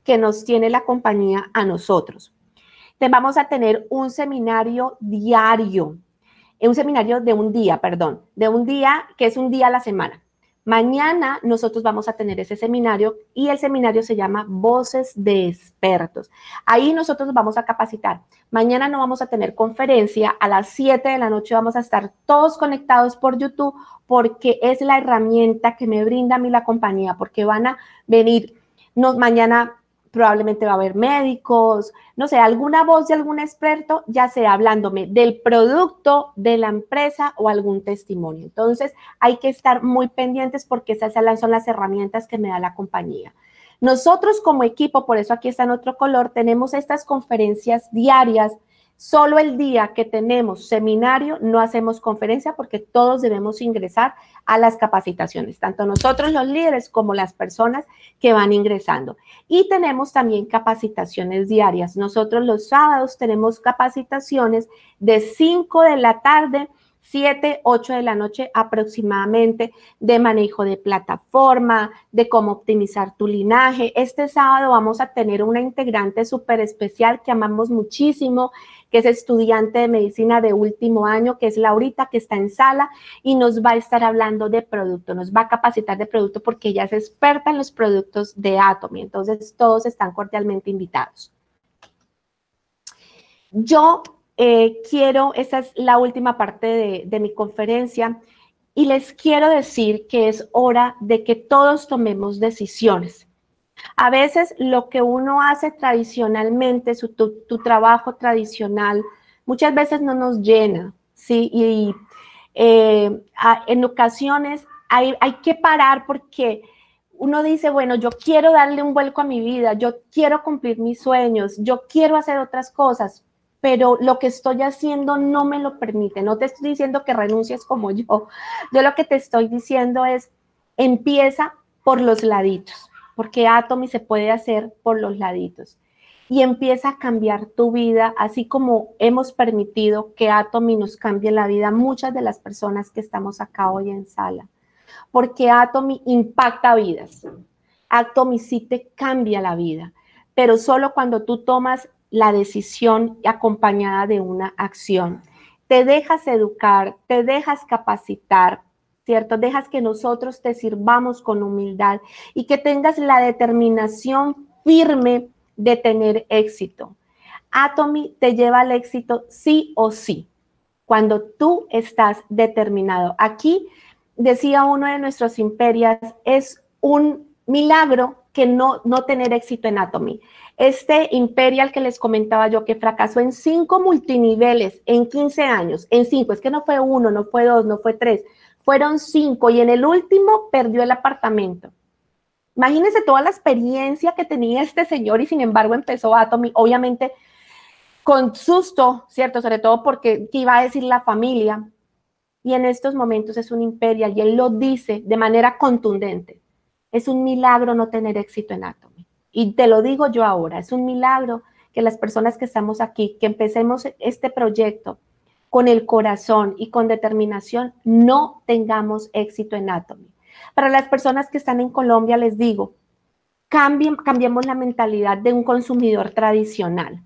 que nos tiene la compañía a nosotros. Te vamos a tener un seminario diario, un seminario de un día, perdón, de un día que es un día a la semana. Mañana nosotros vamos a tener ese seminario y el seminario se llama Voces de Expertos. Ahí nosotros nos vamos a capacitar. Mañana no vamos a tener conferencia, a las siete de la noche vamos a estar todos conectados por YouTube porque es la herramienta que me brinda a mí la compañía, porque van a venir, no, mañana probablemente va a haber médicos, no sé, alguna voz de algún experto, ya sea hablándome del producto, de la empresa o algún testimonio. Entonces, hay que estar muy pendientes porque esas son las herramientas que me da la compañía. Nosotros como equipo, por eso aquí está en otro color, tenemos estas conferencias diarias. Solo el día que tenemos seminario no hacemos conferencia porque todos debemos ingresar a las capacitaciones, tanto nosotros los líderes como las personas que van ingresando. Y tenemos también capacitaciones diarias. Nosotros los sábados tenemos capacitaciones de cinco de la tarde, siete, ocho de la noche aproximadamente, de manejo de plataforma, de cómo optimizar tu linaje. Este sábado vamos a tener una integrante súper especial que amamos muchísimo, que es estudiante de medicina de último año, que es Laurita, que está en sala y nos va a estar hablando de producto, nos va a capacitar de producto porque ella es experta en los productos de Atomy. Entonces, todos están cordialmente invitados. Yo eh, quiero, esa es la última parte de, de mi conferencia, y les quiero decir que es hora de que todos tomemos decisiones. A veces lo que uno hace tradicionalmente, su, tu, tu trabajo tradicional, muchas veces no nos llena, ¿sí? Y eh, a, en ocasiones hay, hay que parar porque uno dice, bueno, yo quiero darle un vuelco a mi vida, yo quiero cumplir mis sueños, yo quiero hacer otras cosas, pero lo que estoy haciendo no me lo permite. No te estoy diciendo que renuncies como yo. Yo lo que te estoy diciendo es, empieza por los laditos, porque Atomy se puede hacer por los laditos. Y empieza a cambiar tu vida, así como hemos permitido que Atomy nos cambie la vida a muchas de las personas que estamos acá hoy en sala. Porque Atomy impacta vidas. Atomy sí te cambia la vida, pero solo cuando tú tomas la decisión acompañada de una acción. Te dejas educar, te dejas capacitar, ¿cierto? Dejas que nosotros te sirvamos con humildad y que tengas la determinación firme de tener éxito. Atomy te lleva al éxito sí o sí, cuando tú estás determinado. Aquí, decía uno de nuestros imperias, es un milagro que no, no tener éxito en Atomy. Este Imperial que les comentaba yo, que fracasó en cinco multiniveles en quince años, en cinco, es que no fue uno, no fue dos, no fue tres, fueron cinco y en el último perdió el apartamento. Imagínense toda la experiencia que tenía este señor y sin embargo empezó Atomy, obviamente con susto, ¿cierto? Sobre todo porque ¿qué iba a decir la familia? Y en estos momentos es un Imperial y él lo dice de manera contundente. Es un milagro no tener éxito en Atomy. Y te lo digo yo ahora, es un milagro que las personas que estamos aquí, que empecemos este proyecto con el corazón y con determinación, no tengamos éxito en Atomy. Para las personas que están en Colombia, les digo, cambien, cambiemos la mentalidad de un consumidor tradicional.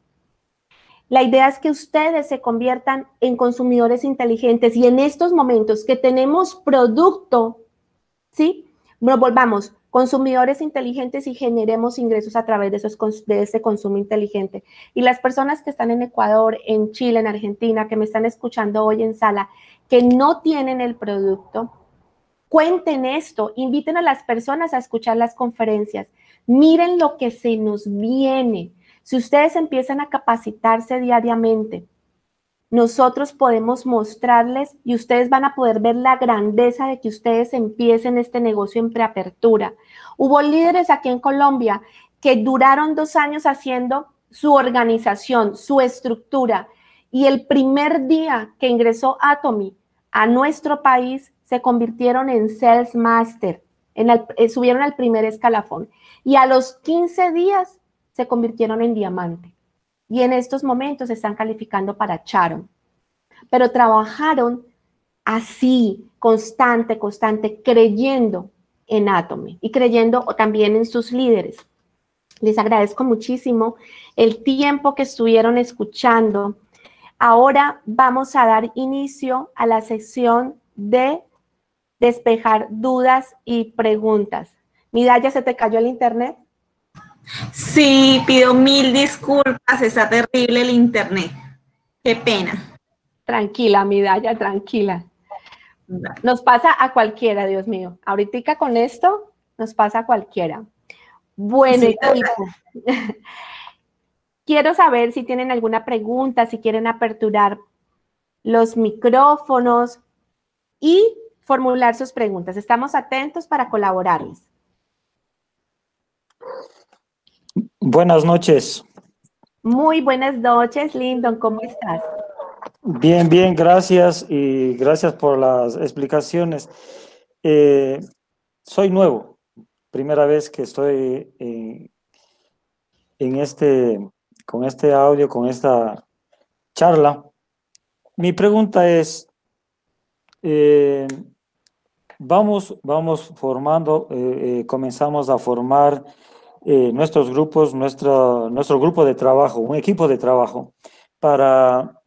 La idea es que ustedes se conviertan en consumidores inteligentes y en estos momentos que tenemos producto, ¿sí? Nos volvamos consumidores inteligentes y generemos ingresos a través de, esos, de ese consumo inteligente. Y las personas que están en Ecuador, en Chile, en Argentina, que me están escuchando hoy en sala, que no tienen el producto, cuenten esto, inviten a las personas a escuchar las conferencias, miren lo que se nos viene. Si ustedes empiezan a capacitarse diariamente, nosotros podemos mostrarles y ustedes van a poder ver la grandeza de que ustedes empiecen este negocio en preapertura. Hubo líderes aquí en Colombia que duraron dos años haciendo su organización, su estructura, y el primer día que ingresó Atomy a nuestro país se convirtieron en Sales Master, en el, eh, subieron al primer escalafón y a los quince días se convirtieron en diamante. Y en estos momentos están calificando para Charon. Pero trabajaron así, constante, constante, creyendo en Atomy y creyendo también en sus líderes. Les agradezco muchísimo el tiempo que estuvieron escuchando. Ahora vamos a dar inicio a la sección de despejar dudas y preguntas. Midaya, ¿se te cayó el internet? Sí, pido mil disculpas, está terrible el internet. Qué pena. Tranquila, Midaya, tranquila. Nos pasa a cualquiera, Dios mío. Ahorita con esto nos pasa a cualquiera. Bueno, sí. Equipo. Quiero saber si tienen alguna pregunta, si quieren aperturar los micrófonos y formular sus preguntas. Estamos atentos para colaborarles. Buenas noches. Muy buenas noches, Lyndon. ¿Cómo estás? Bien, bien, gracias y gracias por las explicaciones. Eh, soy nuevo, primera vez que estoy en, en este, con este audio, con esta charla. Mi pregunta es, eh, vamos, vamos formando, eh, eh, comenzamos a formar eh, nuestros grupos, nuestro, nuestro grupo de trabajo, un equipo de trabajo para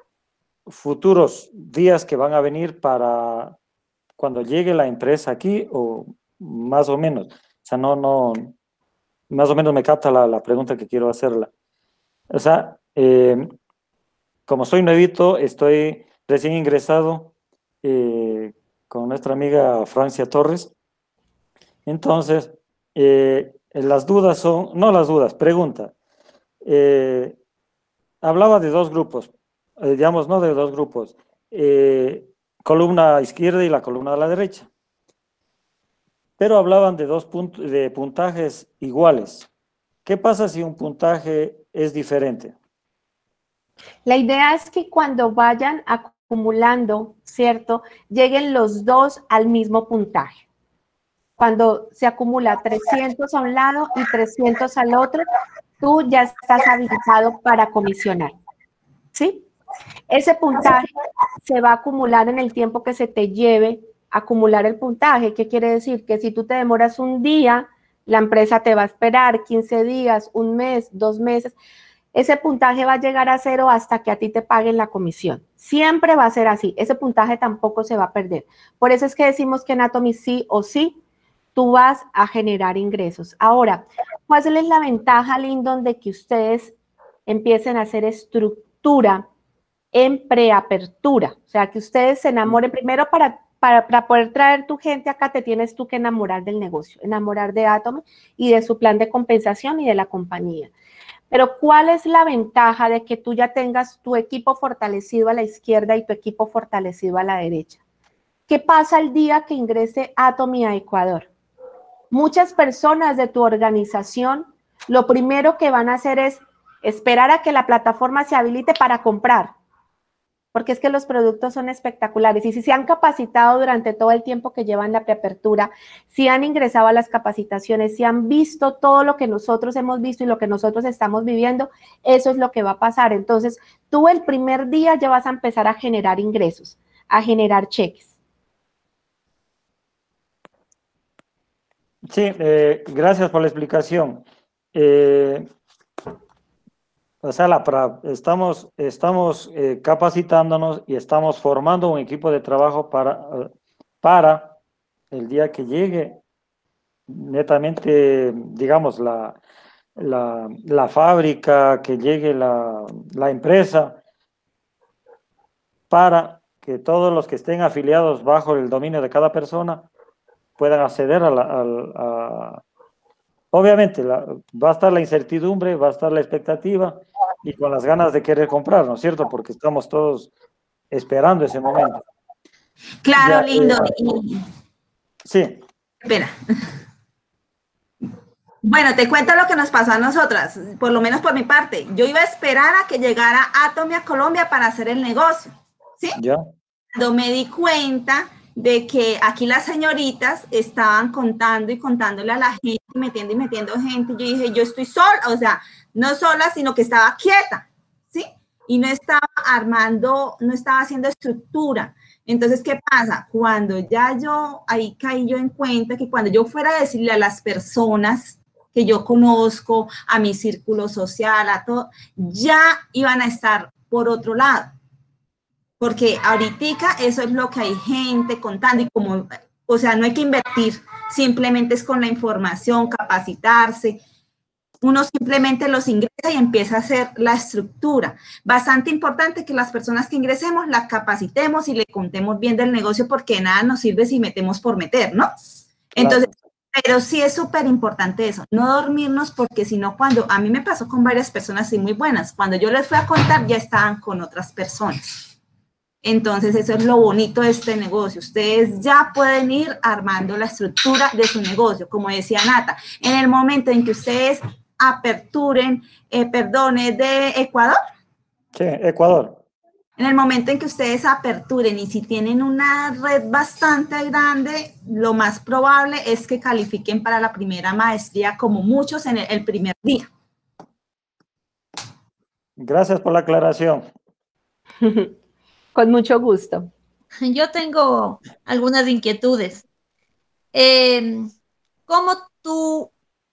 futuros días que van a venir para cuando llegue la empresa aquí o más o menos. O sea, no, no, más o menos me capta la, la pregunta que quiero hacerla. O sea, eh, como soy nuevito, estoy recién ingresado eh, con nuestra amiga Francia Torres. Entonces, eh, las dudas son, no las dudas, pregunta. Eh, hablaba de dos grupos, eh, digamos, no de dos grupos, eh, columna izquierda y la columna a la derecha. Pero hablaban de dos puntos, de puntajes iguales. ¿Qué pasa si un puntaje es diferente? La idea es que cuando vayan acumulando, ¿cierto? Lleguen los dos al mismo puntaje. Cuando se acumula trescientos a un lado y trescientos al otro, tú ya estás habilitado para comisionar, ¿sí? Ese puntaje se va a acumular en el tiempo que se te lleve a acumular el puntaje. ¿Qué quiere decir? Que si tú te demoras un día, la empresa te va a esperar quince días, un mes, dos meses. Ese puntaje va a llegar a cero hasta que a ti te paguen la comisión. Siempre va a ser así. Ese puntaje tampoco se va a perder. Por eso es que decimos que en Atomy sí o sí tú vas a generar ingresos. Ahora, ¿cuál es la ventaja, Lyndon, de que ustedes empiecen a hacer estructura en preapertura? O sea, que ustedes se enamoren primero para, para, para poder traer tu gente acá, te tienes tú que enamorar del negocio, enamorar de Atomy y de su plan de compensación y de la compañía. Pero ¿cuál es la ventaja de que tú ya tengas tu equipo fortalecido a la izquierda y tu equipo fortalecido a la derecha? ¿Qué pasa el día que ingrese Atomy a Ecuador? Muchas personas de tu organización lo primero que van a hacer es esperar a que la plataforma se habilite para comprar, porque es que los productos son espectaculares y si se han capacitado durante todo el tiempo que llevan la preapertura, si han ingresado a las capacitaciones, si han visto todo lo que nosotros hemos visto y lo que nosotros estamos viviendo, eso es lo que va a pasar. Entonces, tú el primer día ya vas a empezar a generar ingresos, a generar cheques. Sí, eh, gracias por la explicación. Eh, o sea, la, pra, estamos, estamos eh, capacitándonos y estamos formando un equipo de trabajo para, para el día que llegue, netamente, digamos, la, la, la fábrica, que llegue la, la empresa, para que todos los que estén afiliados bajo el dominio de cada persona puedan acceder a la... A, a, obviamente, la, va a estar la incertidumbre, va a estar la expectativa y con las ganas de querer comprar, ¿no es cierto? Porque estamos todos esperando ese momento. Claro, ya, lindo. Eh, y... Sí. Espera. Bueno, te cuento lo que nos pasó a nosotras, por lo menos por mi parte. Yo iba a esperar a que llegara Atomy a Colombia para hacer el negocio, ¿sí? Ya. Cuando me di cuenta de que aquí las señoritas estaban contando y contándole a la gente, metiendo y metiendo gente, yo dije, yo estoy sola, o sea, no sola, sino que estaba quieta, ¿sí? Y no estaba armando, no estaba haciendo estructura. Entonces, ¿qué pasa? Cuando ya yo, ahí caí yo en cuenta que cuando yo fuera a decirle a las personas que yo conozco, a mi círculo social, a todo, ya iban a estar por otro lado. Porque ahorita eso es lo que hay gente contando y como, o sea, no hay que invertir, simplemente es con la información, capacitarse. Uno simplemente los ingresa y empieza a hacer la estructura. Bastante importante que las personas que ingresemos las capacitemos y le contemos bien del negocio porque de nada nos sirve si metemos por meter, ¿no? Entonces, claro. Pero sí es súper importante eso, no dormirnos porque si no cuando, a mí me pasó con varias personas y muy buenas, cuando yo les fui a contar ya estaban con otras personas. Entonces, eso es lo bonito de este negocio. Ustedes ya pueden ir armando la estructura de su negocio. Como decía Nata, en el momento en que ustedes aperturen, eh, perdón, ¿es de Ecuador? Sí, Ecuador. En el momento en que ustedes aperturen y si tienen una red bastante grande, lo más probable es que califiquen para la primera maestría, como muchos en el, el primer día. Gracias por la aclaración. Con mucho gusto. Yo tengo algunas inquietudes. Eh, ¿Cómo tú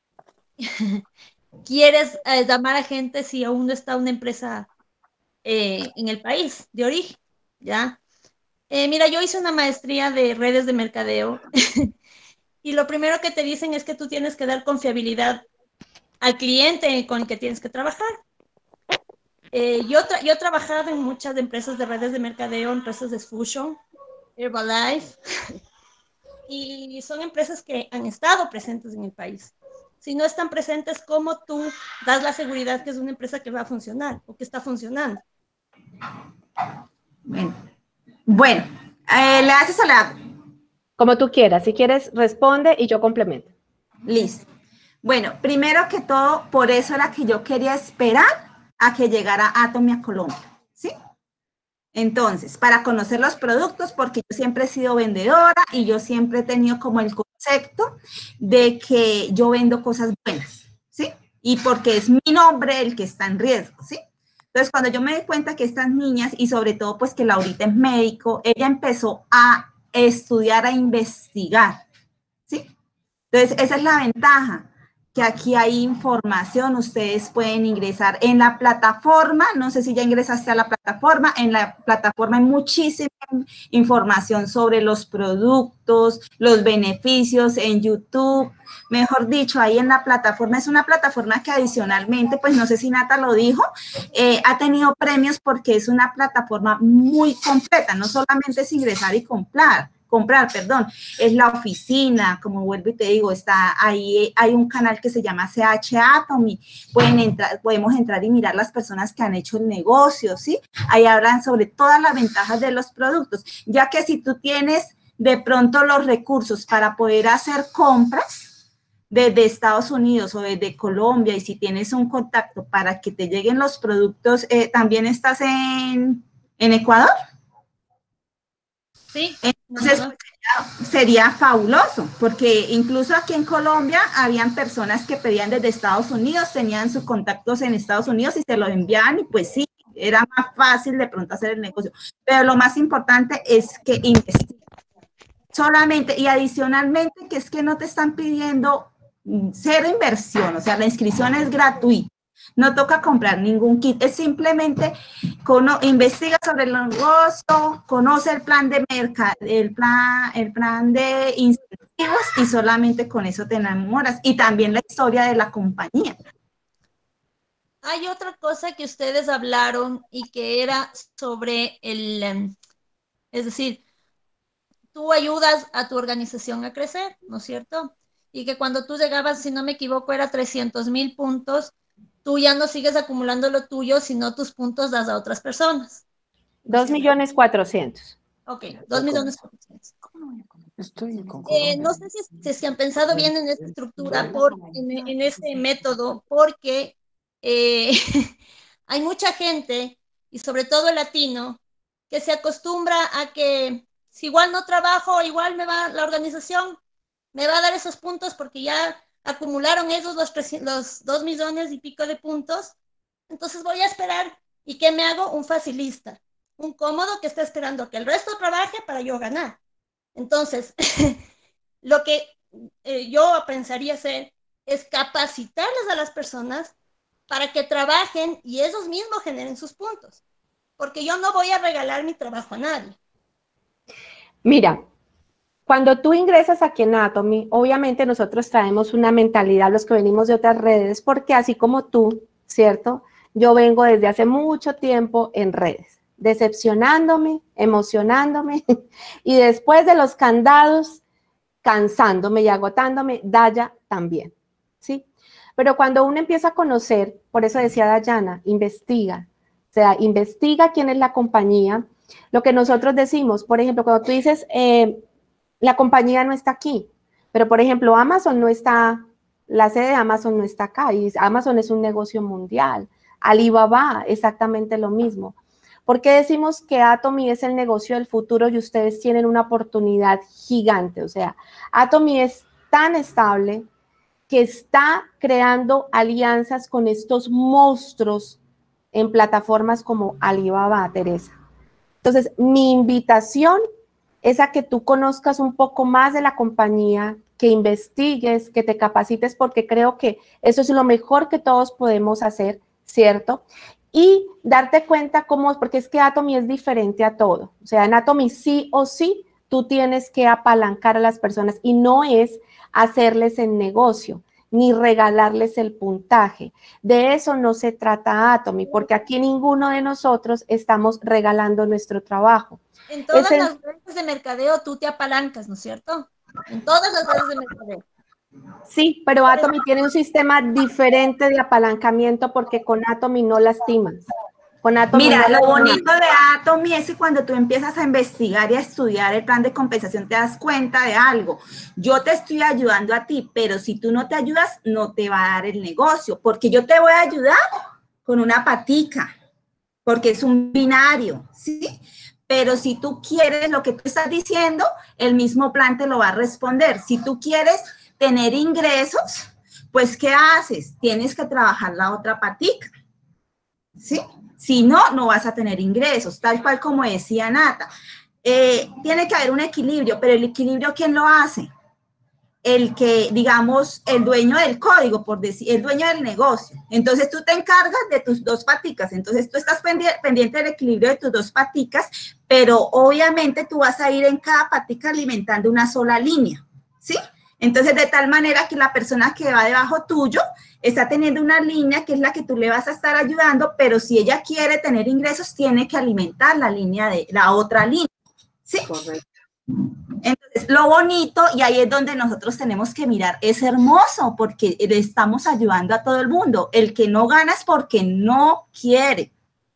quieres eh, llamar a gente si aún no está una empresa eh, en el país de origen? ¿Ya? Eh, mira, yo hice una maestría de redes de mercadeo y lo primero que te dicen es que tú tienes que dar confiabilidad al cliente con el que tienes que trabajar. Eh, yo, tra yo he trabajado en muchas empresas de redes de mercadeo, empresas de Fusion, Herbalife, y son empresas que han estado presentes en el país. Si no están presentes, ¿cómo tú das la seguridad que es una empresa que va a funcionar o que está funcionando? Bueno, bueno eh, ¿le haces o le hago? Como tú quieras. Si quieres, responde y yo complemento. Listo. Bueno, primero que todo, por eso era que yo quería esperar a que llegara Atomy a Colombia, ¿sí? Entonces, para conocer los productos, porque yo siempre he sido vendedora y yo siempre he tenido como el concepto de que yo vendo cosas buenas, ¿sí? Y porque es mi nombre el que está en riesgo, ¿sí? Entonces, cuando yo me di cuenta que estas niñas, y sobre todo, pues que Laurita es médico, ella empezó a estudiar, a investigar, ¿sí? Entonces, esa es la ventaja, que aquí hay información, ustedes pueden ingresar en la plataforma, no sé si ya ingresaste a la plataforma, en la plataforma hay muchísima información sobre los productos, los beneficios en YouTube, mejor dicho, ahí en la plataforma, es una plataforma que adicionalmente, pues no sé si Nata lo dijo, eh, ha tenido premios porque es una plataforma muy completa, no solamente es ingresar y comprar, comprar, perdón, es la oficina, como vuelvo y te digo, está ahí, hay un canal que se llama C H Atomy, pueden entrar, podemos entrar y mirar las personas que han hecho el negocio, ¿sí? Ahí hablan sobre todas las ventajas de los productos, ya que si tú tienes de pronto los recursos para poder hacer compras desde Estados Unidos o desde Colombia, y si tienes un contacto para que te lleguen los productos, eh, ¿también estás en, en Ecuador? Sí. Entonces, pues, sería fabuloso, porque incluso aquí en Colombia habían personas que pedían desde Estados Unidos, tenían sus contactos en Estados Unidos y se los enviaban y pues sí, era más fácil de pronto hacer el negocio. Pero lo más importante es que investiguen. Solamente y adicionalmente que es que no te están pidiendo cero inversión, o sea, la inscripción es gratuita. No toca comprar ningún kit, es simplemente cono, investiga sobre el negocio, conoce el plan de mercado, el plan, el plan de incentivos y solamente con eso te enamoras. Y también la historia de la compañía. Hay otra cosa que ustedes hablaron y que era sobre el, es decir, tú ayudas a tu organización a crecer, ¿no es cierto? Y que cuando tú llegabas, si no me equivoco, era trescientos mil puntos, tú ya no sigues acumulando lo tuyo, sino tus puntos das a otras personas. Dos millones cuatrocientos. Ok, dos millones cuatrocientos. Eh, no sé si, si han pensado bien en esta estructura, por, en, en este método, porque eh, hay mucha gente, y sobre todo el latino, que se acostumbra a que si igual no trabajo, igual me va la organización, me va a dar esos puntos porque ya acumularon esos los, los dos millones y pico de puntos, entonces voy a esperar. ¿Y qué me hago? Un facilista, un cómodo que está esperando que el resto trabaje para yo ganar. Entonces, lo que eh, yo pensaría hacer es capacitarles a las personas para que trabajen y ellos mismos generen sus puntos. Porque yo no voy a regalar mi trabajo a nadie. Mira, cuando tú ingresas aquí en Atomy, obviamente nosotros traemos una mentalidad, los que venimos de otras redes, porque así como tú, ¿cierto? Yo vengo desde hace mucho tiempo en redes, decepcionándome, emocionándome, y después de los candados, cansándome y agotándome, Daya también, ¿sí? Pero cuando uno empieza a conocer, por eso decía Dayana, investiga, o sea, investiga quién es la compañía. Lo que nosotros decimos, por ejemplo, cuando tú dices, eh, la compañía no está aquí, pero por ejemplo, Amazon no está, la sede de Amazon no está acá, y Amazon es un negocio mundial. Alibaba, exactamente lo mismo. ¿Por qué decimos que Atomy es el negocio del futuro y ustedes tienen una oportunidad gigante? O sea, Atomy es tan estable que está creando alianzas con estos monstruos en plataformas como Alibaba, Teresa. Entonces, mi invitación es a que tú conozcas un poco más de la compañía, que investigues, que te capacites, porque creo que eso es lo mejor que todos podemos hacer, ¿cierto? Y darte cuenta cómo, porque es que Atomy es diferente a todo. O sea, en Atomy sí o sí, tú tienes que apalancar a las personas y no es hacerles el negocio, ni regalarles el puntaje. De eso no se trata Atomy, porque aquí ninguno de nosotros estamos regalando nuestro trabajo. En todas el... las redes de mercadeo tú te apalancas, ¿no es cierto? En todas las redes de mercadeo. Sí, pero Atomy tiene un sistema diferente de apalancamiento porque con Atomy no lastimas. Con Atomy Mira, no lo lastimas. bonito de Atomy es que cuando tú empiezas a investigar y a estudiar el plan de compensación te das cuenta de algo. Yo te estoy ayudando a ti, pero si tú no te ayudas, no te va a dar el negocio, porque yo te voy a ayudar con una patica, porque es un binario, ¿sí? Pero si tú quieres lo que tú estás diciendo, el mismo plan te lo va a responder. Si tú quieres tener ingresos, pues ¿qué haces? Tienes que trabajar la otra patica, ¿sí? Si no, no vas a tener ingresos, tal cual como decía Nata. Eh, tiene que haber un equilibrio, pero el equilibrio, ¿quién lo hace? El que, digamos, el dueño del código, por decir, el dueño del negocio. Entonces tú te encargas de tus dos paticas, entonces tú estás pendiente, pendiente del equilibrio de tus dos paticas, pero obviamente tú vas a ir en cada patica alimentando una sola línea, ¿sí? Entonces, de tal manera que la persona que va debajo tuyo está teniendo una línea que es la que tú le vas a estar ayudando, pero si ella quiere tener ingresos, tiene que alimentar la línea de la otra línea, ¿sí? Correcto. Entonces, lo bonito, y ahí es donde nosotros tenemos que mirar, es hermoso porque le estamos ayudando a todo el mundo. El que no gana es porque no quiere.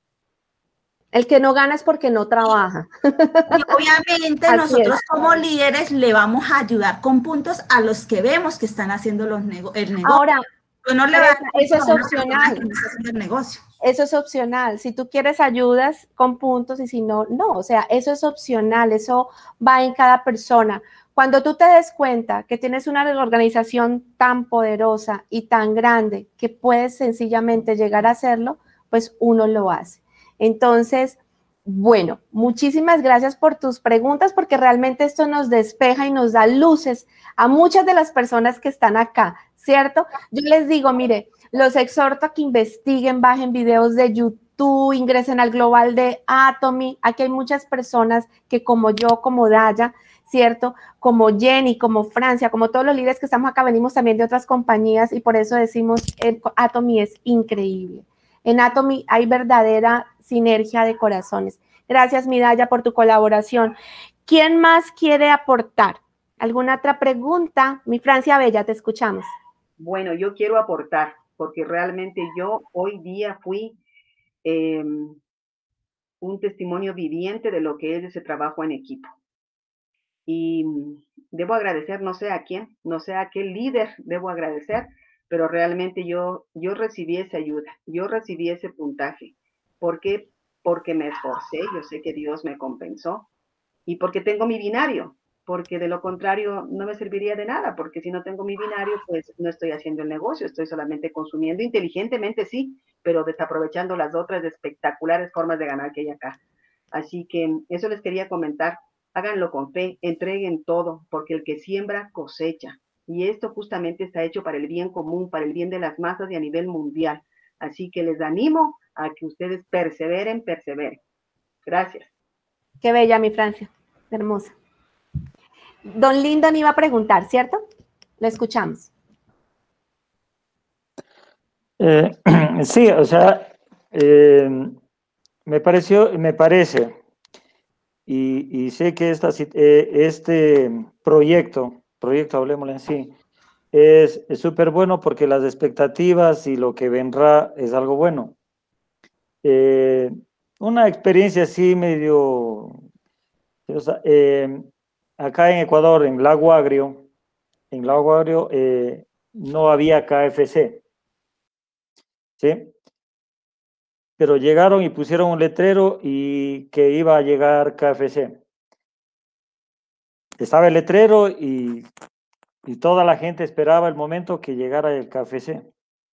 El que no gana es porque no trabaja. Y obviamente nosotros como líderes le vamos a ayudar con puntos a los que vemos que están haciendo los nego el negocio. Ahora, no le va a eso es opcional. Que no está haciendo el negocio. Eso es opcional. Si tú quieres ayudas con puntos y si no, no. O sea, eso es opcional. Eso va en cada persona. Cuando tú te des cuenta que tienes una organización tan poderosa y tan grande que puedes sencillamente llegar a hacerlo, pues uno lo hace. Entonces, bueno, muchísimas gracias por tus preguntas porque realmente esto nos despeja y nos da luces a muchas de las personas que están acá, ¿cierto? Yo les digo, mire, los exhorto a que investiguen, bajen videos de YouTube, ingresen al global de Atomy. Aquí hay muchas personas que como yo, como Daya, ¿cierto? Como Jenny, como Francia, como todos los líderes que estamos acá, venimos también de otras compañías y por eso decimos, eh, Atomy es increíble. En Atomy hay verdadera sinergia de corazones. Gracias, mi Daya, por tu colaboración. ¿Quién más quiere aportar? ¿Alguna otra pregunta? Mi Francia Bella, te escuchamos. Bueno, yo quiero aportar, porque realmente yo hoy día fui eh, un testimonio viviente de lo que es ese trabajo en equipo. Y debo agradecer, no sé a quién, no sé a qué líder debo agradecer, pero realmente yo, yo recibí esa ayuda, yo recibí ese puntaje. ¿Por qué? Porque me esforcé, yo sé que Dios me compensó, y porque tengo mi binario, porque de lo contrario no me serviría de nada, porque si no tengo mi binario, pues no estoy haciendo el negocio, estoy solamente consumiendo inteligentemente, sí, pero desaprovechando las otras espectaculares formas de ganar que hay acá. Así que eso les quería comentar. Háganlo con fe, entreguen todo, porque el que siembra cosecha. Y esto justamente está hecho para el bien común, para el bien de las masas y a nivel mundial. Así que les animo a que ustedes perseveren, perseveren. Gracias. Qué bella, mi Francia. Hermosa. Don Lyndon iba a preguntar, ¿cierto? Lo escuchamos. Eh, sí, o sea, eh, me pareció, me parece, y, y sé que esta, eh, este proyecto, proyecto, hablemoslo en sí, es súper bueno porque las expectativas y lo que vendrá es algo bueno. Eh, una experiencia así medio, o sea, eh, acá en Ecuador, en Lago Agrio, en Lago Agrio eh, no había K F C, ¿sí? Pero llegaron y pusieron un letrero y que iba a llegar K F C. Estaba el letrero y, y toda la gente esperaba el momento que llegara el K F C.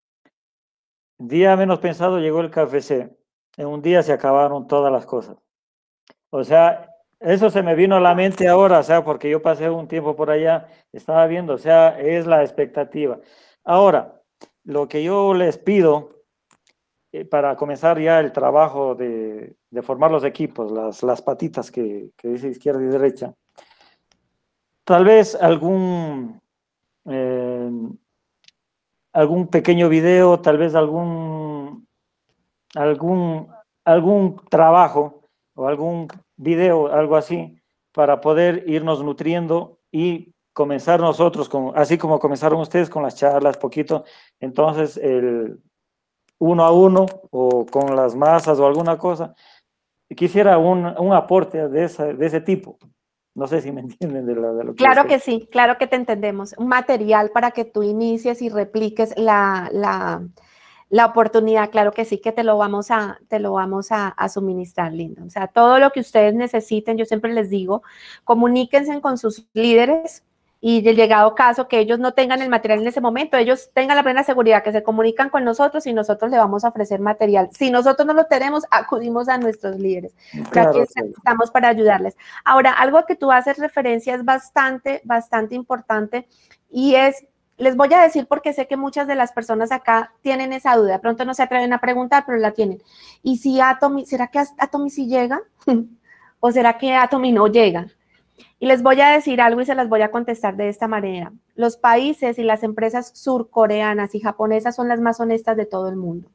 Día menos pensado llegó el K F C. En un día se acabaron todas las cosas. O sea, eso se me vino a la mente ahora, o sea, porque yo pasé un tiempo por allá, estaba viendo, o sea, es la expectativa. Ahora, lo que yo les pido eh, para comenzar ya el trabajo de, de formar los equipos, las, las patitas que, que dice izquierda y derecha, tal vez algún, eh, algún pequeño video, tal vez algún, algún, algún trabajo o algún video, algo así, para poder irnos nutriendo y comenzar nosotros, con, así como comenzaron ustedes con las charlas, poquito, entonces el uno a uno o con las masas o alguna cosa, quisiera un, un aporte de, esa, de ese tipo. No sé si me entienden de, la, de lo que Claro que sí, claro que te entendemos. Un material para que tú inicies y repliques la, la, la oportunidad, claro que sí, que te lo vamos a, te lo vamos a, a suministrar, Lyndon. O sea, todo lo que ustedes necesiten, yo siempre les digo, comuníquense con sus líderes y de llegado caso que ellos no tengan el material en ese momento, ellos tengan la plena seguridad que se comunican con nosotros y nosotros le vamos a ofrecer material. Si nosotros no lo tenemos, acudimos a nuestros líderes. Claro, aquí sí. Estamos para ayudarles. Ahora, algo que tú haces referencia es bastante, bastante importante y es, les voy a decir porque sé que muchas de las personas acá tienen esa duda, de pronto no se atreven a preguntar, pero la tienen. ¿Y si Atomy, será que Atomy sí llega? ¿O será que Atomy no llega? Y les voy a decir algo y se las voy a contestar de esta manera. Los países y las empresas surcoreanas y japonesas son las más honestas de todo el mundo.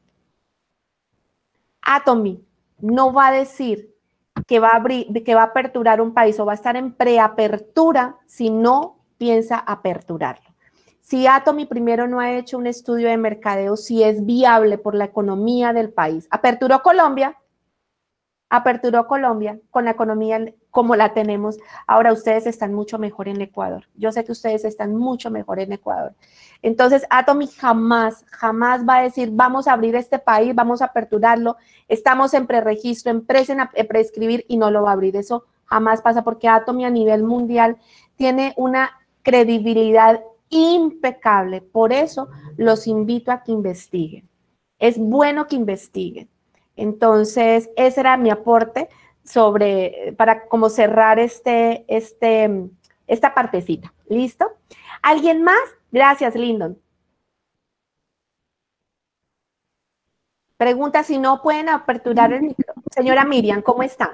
Atomy no va a decir que va a abrir, que va a aperturar un país o va a estar en preapertura si no piensa aperturarlo. Si Atomy primero no ha hecho un estudio de mercadeo, si es viable por la economía del país. Aperturó Colombia, aperturó Colombia con la economía como la tenemos. Ahora ustedes están mucho mejor en Ecuador. Yo sé que ustedes están mucho mejor en Ecuador. Entonces, Atomy jamás, jamás va a decir, vamos a abrir este país, vamos a aperturarlo, estamos en preregistro, en, pre, en prescribir y no lo va a abrir. Eso jamás pasa porque Atomy a nivel mundial tiene una credibilidad impecable. Por eso los invito a que investiguen. Es bueno que investiguen. Entonces, ese era mi aporte sobre, para como cerrar este, este, esta partecita. ¿Listo? ¿Alguien más? Gracias, Lyndon. Pregunta si no pueden aperturar el micrófono. Señora Miriam, ¿cómo está?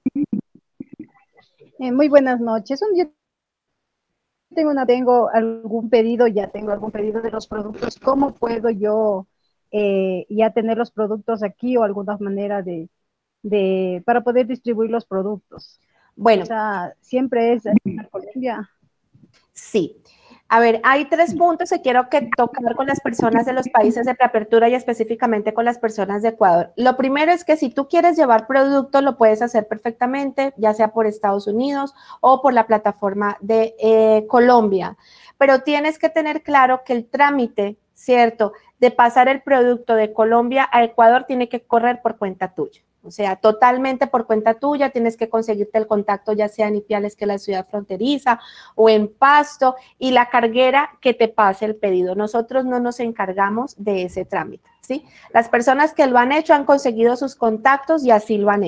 Eh, muy buenas noches. Un día tengo, una, tengo algún pedido, ya tengo algún pedido de los productos. ¿Cómo puedo yo eh, ya tener los productos aquí o alguna manera de, de para poder distribuir los productos? Bueno. O sea, siempre es en Colombia. Sí. A ver, hay tres puntos que quiero que tocar con las personas de los países de preapertura y específicamente con las personas de Ecuador. Lo primero es que si tú quieres llevar productos, lo puedes hacer perfectamente, ya sea por Estados Unidos o por la plataforma de eh, Colombia. Pero tienes que tener claro que el trámite, ¿cierto?, de pasar el producto de Colombia a Ecuador tiene que correr por cuenta tuya. O sea, totalmente por cuenta tuya, tienes que conseguirte el contacto ya sea en Ipiales, que es la ciudad fronteriza, o en Pasto, y la carguera que te pase el pedido. Nosotros no nos encargamos de ese trámite, ¿sí? Las personas que lo han hecho han conseguido sus contactos y así lo han hecho.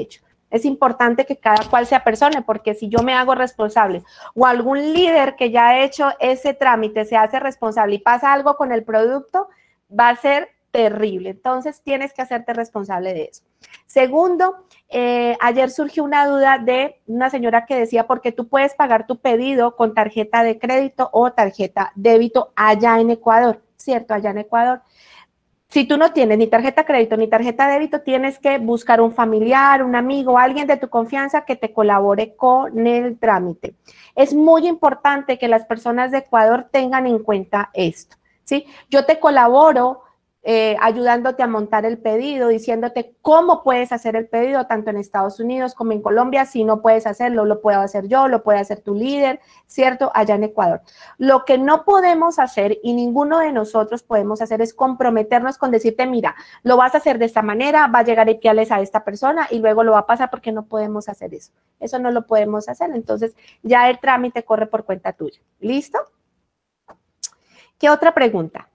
Es importante que cada cual se apersone, porque si yo me hago responsable o algún líder que ya ha hecho ese trámite se hace responsable y pasa algo con el producto, va a ser terrible. Entonces, tienes que hacerte responsable de eso. Segundo, eh, ayer surgió una duda de una señora que decía, ¿por qué tú puedes pagar tu pedido con tarjeta de crédito o tarjeta débito allá en Ecuador? ¿Cierto? Allá en Ecuador. Si tú no tienes ni tarjeta crédito ni tarjeta débito, tienes que buscar un familiar, un amigo, alguien de tu confianza que te colabore con el trámite. Es muy importante que las personas de Ecuador tengan en cuenta esto, ¿sí? Yo te colaboro eh, ayudándote a montar el pedido, diciéndote cómo puedes hacer el pedido, tanto en Estados Unidos como en Colombia. Si no puedes hacerlo, lo puedo hacer yo, lo puede hacer tu líder, ¿cierto? Allá en Ecuador. Lo que no podemos hacer y ninguno de nosotros podemos hacer es comprometernos con decirte, mira, lo vas a hacer de esta manera, va a llegar equiales a esta persona y luego lo va a pasar, porque no podemos hacer eso. Eso no lo podemos hacer. Entonces, ya el trámite corre por cuenta tuya. ¿Listo? ¿Qué otra pregunta?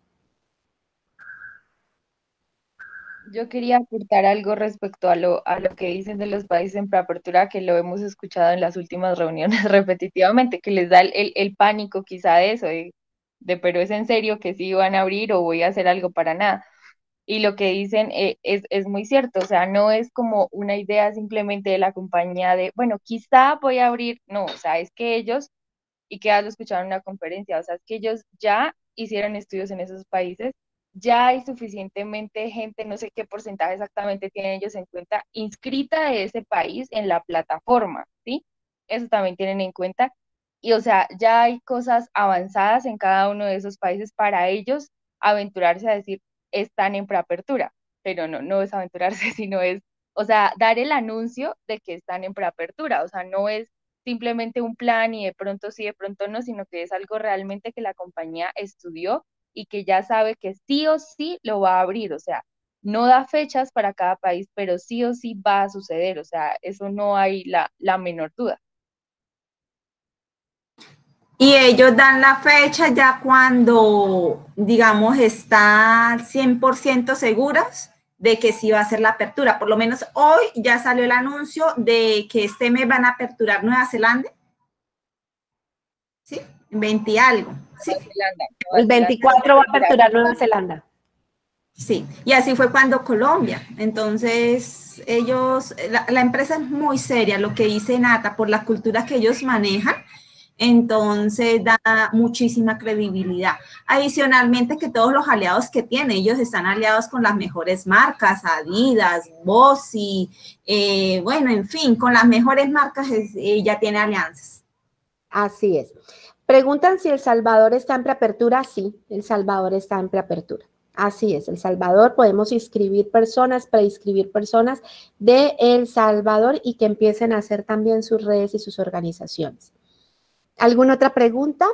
Yo quería aportar algo respecto a lo, a lo que dicen de los países en preapertura, que lo hemos escuchado en las últimas reuniones repetitivamente, que les da el, el, el pánico quizá de eso, de, de pero es en serio que sí van a abrir o voy a hacer algo para nada. Y lo que dicen eh, es, es muy cierto, o sea, no es como una idea simplemente de la compañía de, bueno, quizá voy a abrir, no, o sea, es que ellos, y que ya lo escucharon en una conferencia, o sea, es que ellos ya hicieron estudios en esos países, ya hay suficientemente gente, no sé qué porcentaje exactamente tienen ellos en cuenta, inscrita de ese país en la plataforma, ¿sí? Eso también tienen en cuenta. Y o sea, ya hay cosas avanzadas en cada uno de esos países para ellos aventurarse a decir, están en preapertura, pero no, no es aventurarse, sino es, o sea, dar el anuncio de que están en preapertura, o sea, no es simplemente un plan y de pronto sí, de pronto no, sino que es algo realmente que la compañía estudió y que ya sabe que sí o sí lo va a abrir, o sea, no da fechas para cada país, pero sí o sí va a suceder, o sea, eso no hay la, la menor duda. Y ellos dan la fecha ya cuando, digamos, están cien por ciento seguros de que sí va a ser la apertura. Por lo menos hoy ya salió el anuncio de que este mes van a aperturar Nueva Zelanda. ¿Sí? veinte y algo. ¿Sí? Nueva Zelanda, Nueva El veinticuatro va a aperturar Nueva Zelanda. Sí, y así fue cuando Colombia. Entonces, ellos, la, la empresa es muy seria, lo que dice Nata, por la cultura que ellos manejan. Entonces da muchísima credibilidad. Adicionalmente que todos los aliados que tienen, ellos están aliados con las mejores marcas, Adidas, Bossi, eh, bueno, en fin, con las mejores marcas eh, ya tiene alianzas. Así es. Preguntan si El Salvador está en preapertura. Sí, El Salvador está en preapertura. Así es, El Salvador, podemos inscribir personas, preinscribir personas de El Salvador y que empiecen a hacer también sus redes y sus organizaciones. ¿Alguna otra pregunta?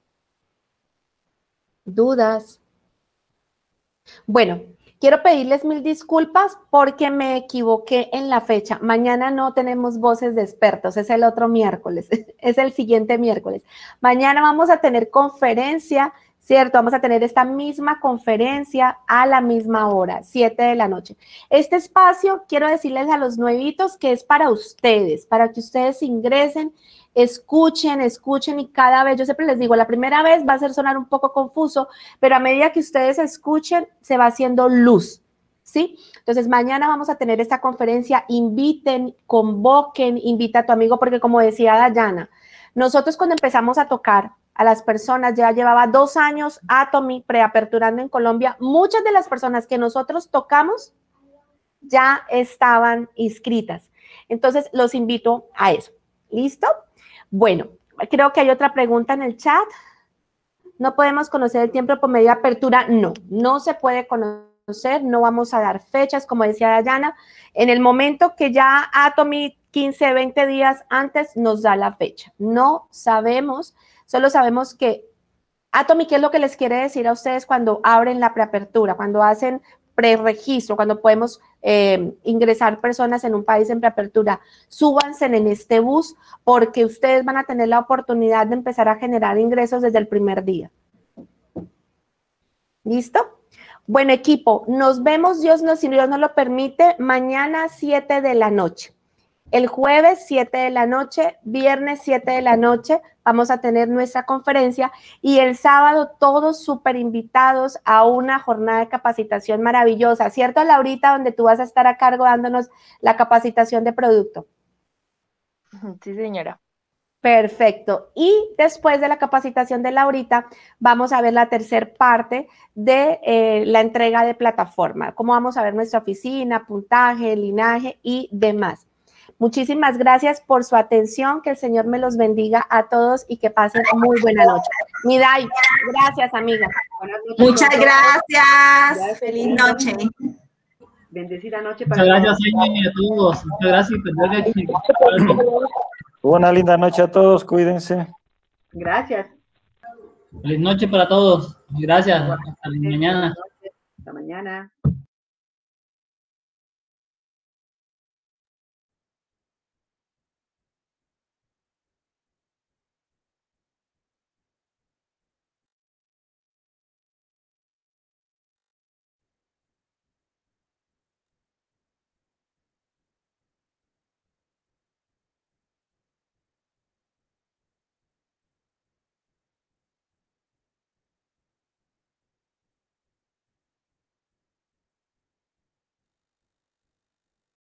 ¿Dudas? Bueno, quiero pedirles mil disculpas porque me equivoqué en la fecha. Mañana no tenemos voces de expertos, es el otro miércoles, es el siguiente miércoles. Mañana vamos a tener conferencia, ¿cierto? Vamos a tener esta misma conferencia a la misma hora, siete de la noche. Este espacio, quiero decirles a los nuevitos que es para ustedes, para que ustedes ingresen, escuchen, escuchen y cada vez, yo siempre les digo, la primera vez va a ser sonar un poco confuso, pero a medida que ustedes escuchen, se va haciendo luz, ¿sí? Entonces, mañana vamos a tener esta conferencia, inviten, convoquen, invita a tu amigo, porque como decía Dayana, nosotros cuando empezamos a tocar a las personas, ya llevaba dos años Atomy preaperturando en Colombia, muchas de las personas que nosotros tocamos ya estaban inscritas. Entonces, los invito a eso. ¿Listo? Bueno, creo que hay otra pregunta en el chat. ¿No podemos conocer el tiempo por medio de apertura? No, no se puede conocer, no vamos a dar fechas, como decía Dayana. En el momento que ya Atomy quince, veinte días antes nos da la fecha. No sabemos, solo sabemos que Atomy, ¿qué es lo que les quiere decir a ustedes cuando abren la preapertura, cuando hacen preregistro, cuando podemos eh, ingresar personas en un país en preapertura? Súbanse en este bus porque ustedes van a tener la oportunidad de empezar a generar ingresos desde el primer día. ¿Listo? Bueno, equipo, nos vemos, Dios nos, si Dios nos lo permite, mañana a siete de la noche. El jueves, siete de la noche, viernes, siete de la noche, vamos a tener nuestra conferencia y el sábado todos súper invitados a una jornada de capacitación maravillosa, ¿cierto, Laurita? Donde tú vas a estar a cargo dándonos la capacitación de producto. Sí, señora. Perfecto. Y después de la capacitación de Laurita, vamos a ver la tercer parte de eh, la entrega de plataforma, cómo vamos a ver nuestra oficina, puntaje, linaje y demás. Muchísimas gracias por su atención, que el Señor me los bendiga a todos y que pasen muy buena noche. Miday, gracias, amiga. Muchas gracias. gracias. Feliz noche. Bendecida noche para Muchas gracias, Amy, a todos. Muchas gracias. Una linda noche a todos, cuídense. Gracias. Feliz noche para todos. Gracias. Hasta mañana. Hasta mañana.